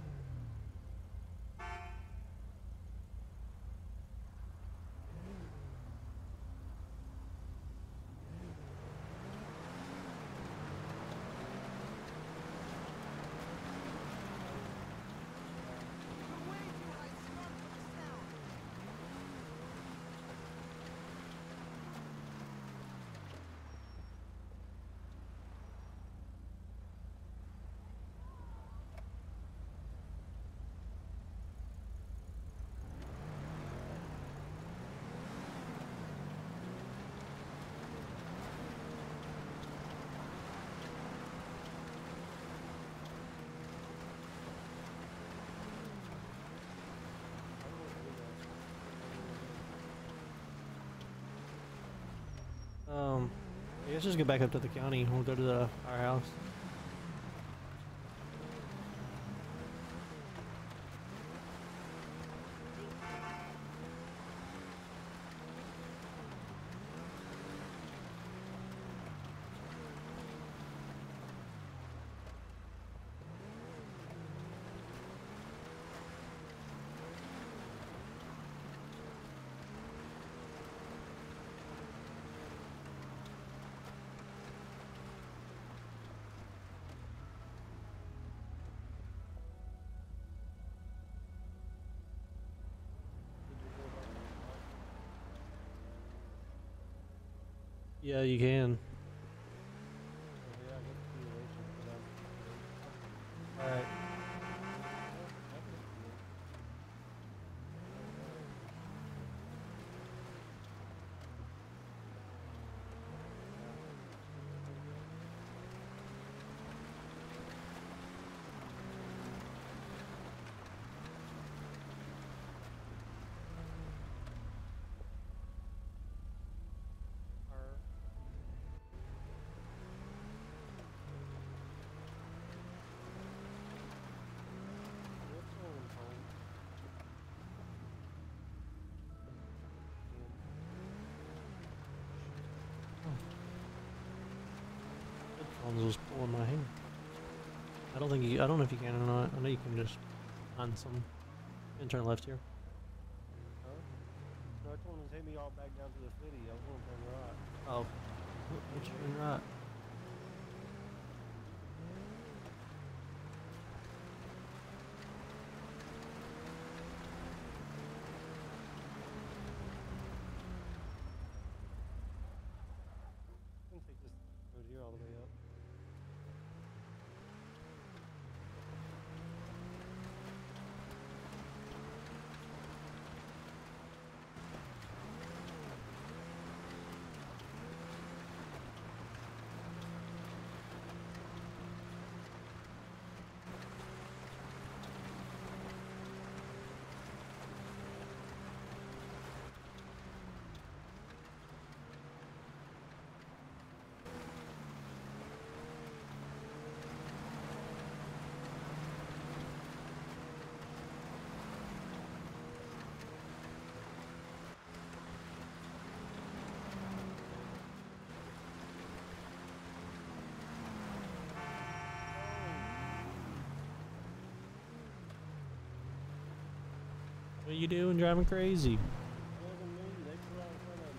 Um, I guess just get back up to the county. We'll go to the our house. Yeah, you can. Alright. Headphones was pulling my hair. I don't think you. I don't know if you can or not. I know you can just find some. And turn left here. Huh? No, I told him to take me all back down to the city. I was going to turn right. Oh, which turn right? I can take this road here all the way up. What are you doing driving crazy? It wasn't me. They flew out in front of me.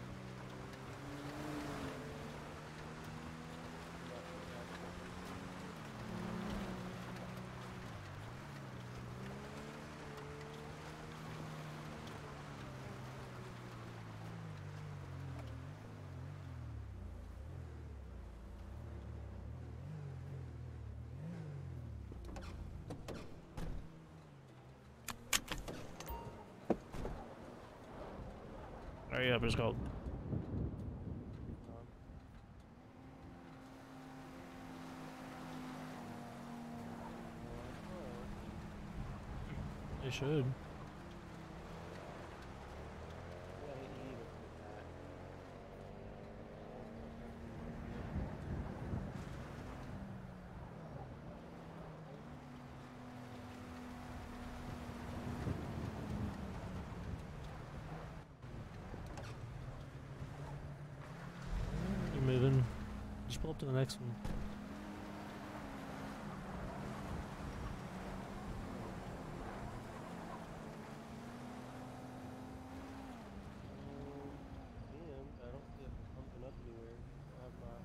Hurry up, let's go. They should. Yeah, he- he even said that. pull up to the next one. And I don't see it pumping up anywhere. I have my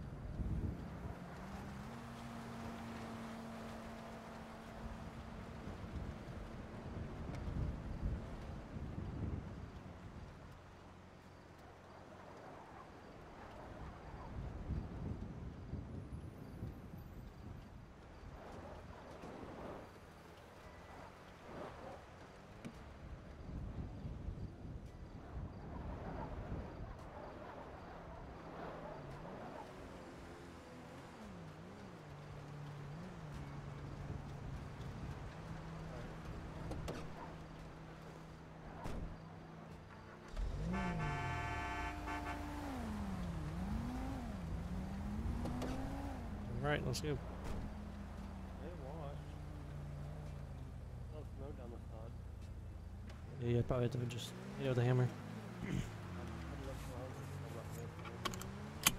Alright, let's go. They washed. Still snow down the side. Yeah, yeah, probably have to just hit it with a hammer. I'm heading up to home. I'm not good.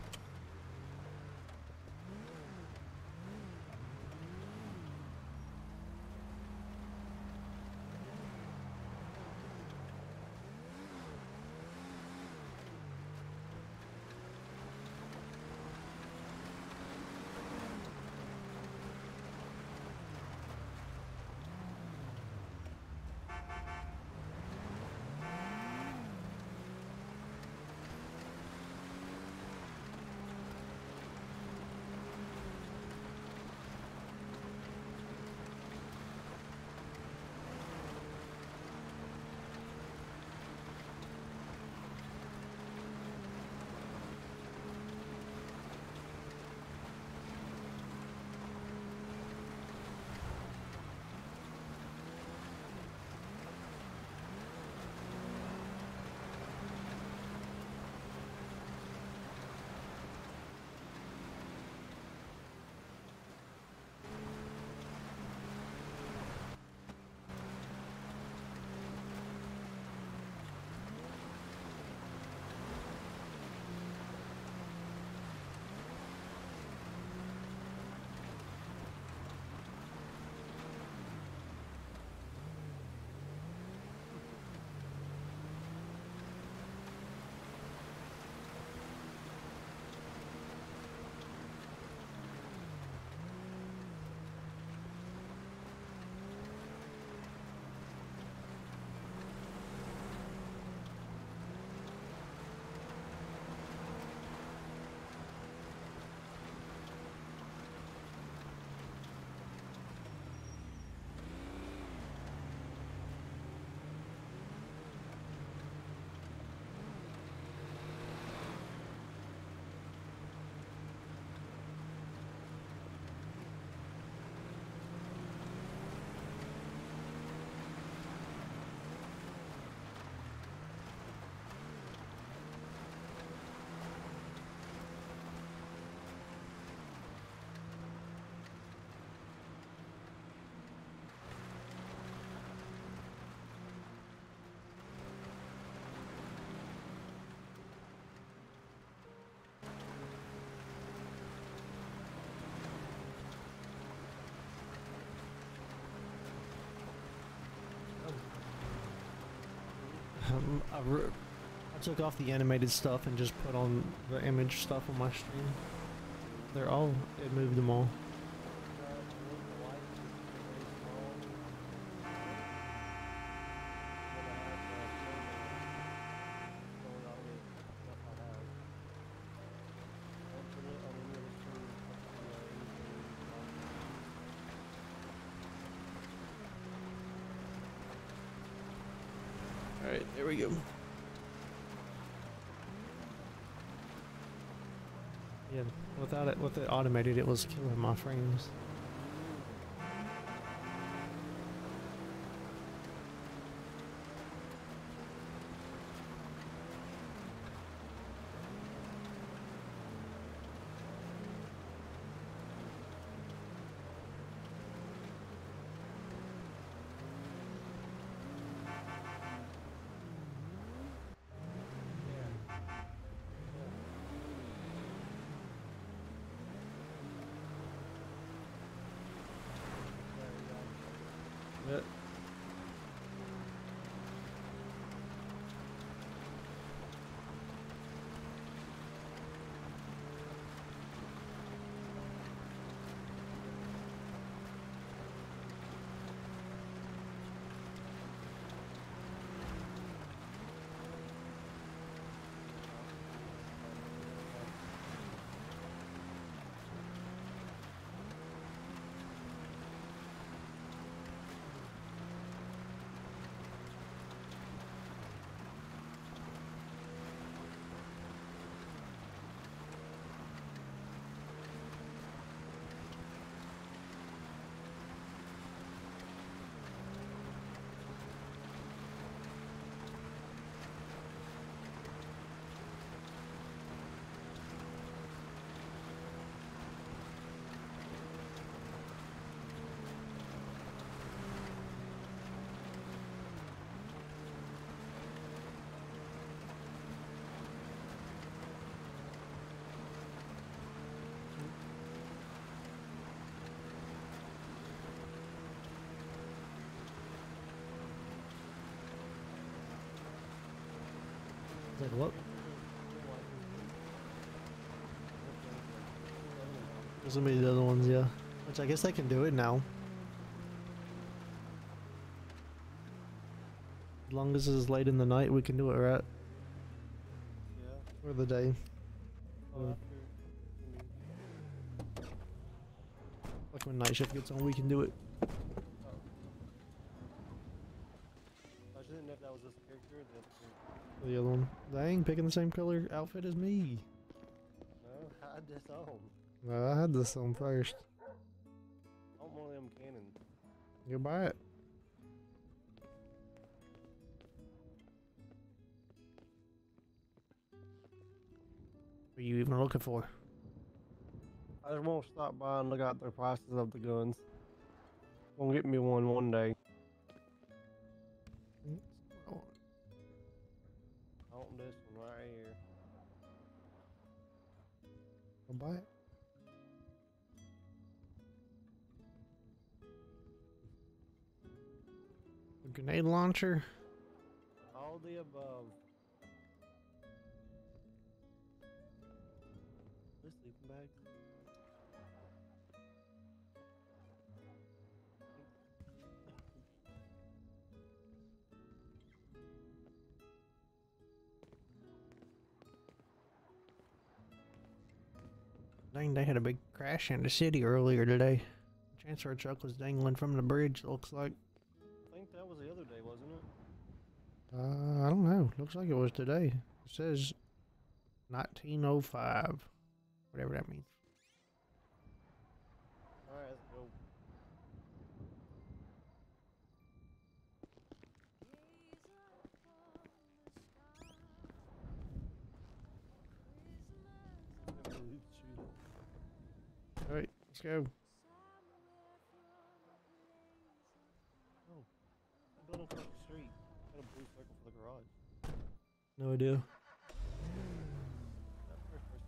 Um, I, re I took off the animated stuff and just put on the image stuff on my stream. They're all, it moved them all. Alright, there we go. Yeah, without it, with it automated, it was killing my frames. Yeah. Like what? Those will be the other ones, yeah. Which I guess they can do it now. As long as it's late in the night, we can do it, right? Yeah. Or the day. Oh, Mm. after. I mean, Like when night shift gets on, we can do it. I just didn't know if that was this character or the other character. The other one. Dang, picking the same color outfit as me. No, I had this on. No, I had this on first. I want one of them cannons. You buy it. What are you even looking for? I just want to stop by and look at the prices of the guns. Gonna get me one one day. Oh, I want this one right here. I'll buy it. A grenade launcher. All the above. This sleeping bag. Dang, they had a big crash in the city earlier today. Chancellor truck was dangling from the bridge, looks like. I think that was the other day, wasn't it? Uh, I don't know. Looks like it was today. It says nineteen oh five. Whatever that means. Alright, let's go. I can't believe it's shooting. Alright, let's go. That building across the street. Got a blue circle for the garage. No idea. That first person.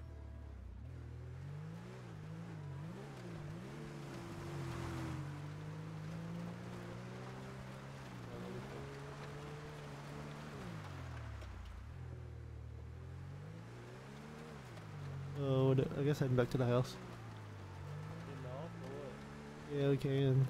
Oh, let me think. Oh, what- I guess heading back to the house. Getting off or what? Yeah, we can.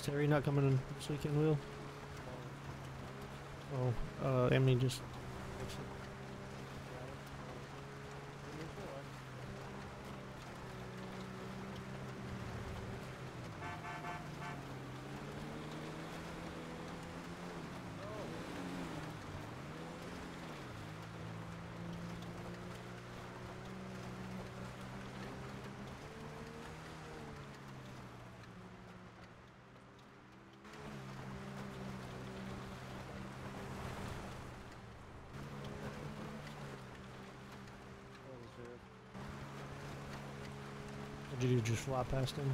Is Terry not coming in this weekend, Will? Oh, uh, Emily just. Did you just fly past him?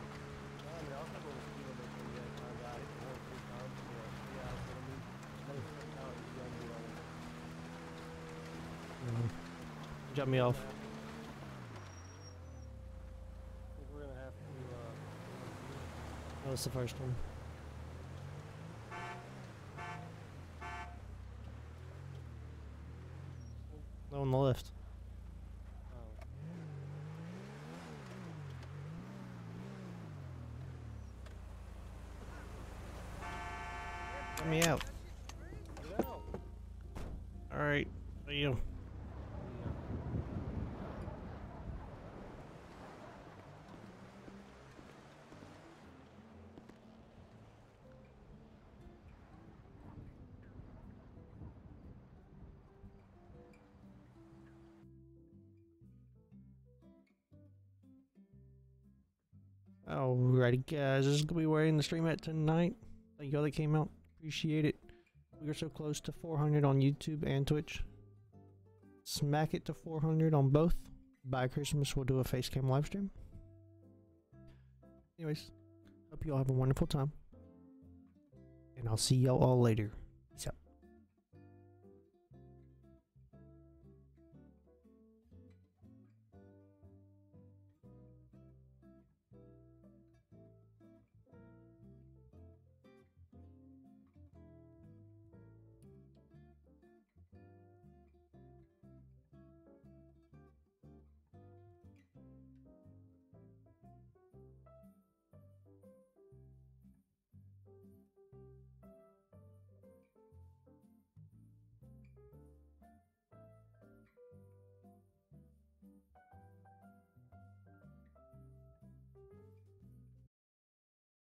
Mm. Jump me off. We're gonna have to, uh, That was the first one. No, on the left. oh. Let me out. Get out! Alright. See you. Alrighty guys, this is gonna be where I end the stream at tonight. Thank y'all that came out. Appreciate it. We are so close to four hundred on YouTube and Twitch. Smack it to four hundred on both. By Christmas we'll do a face cam live stream. Anyways, hope you all have a wonderful time. And I'll see y'all all later.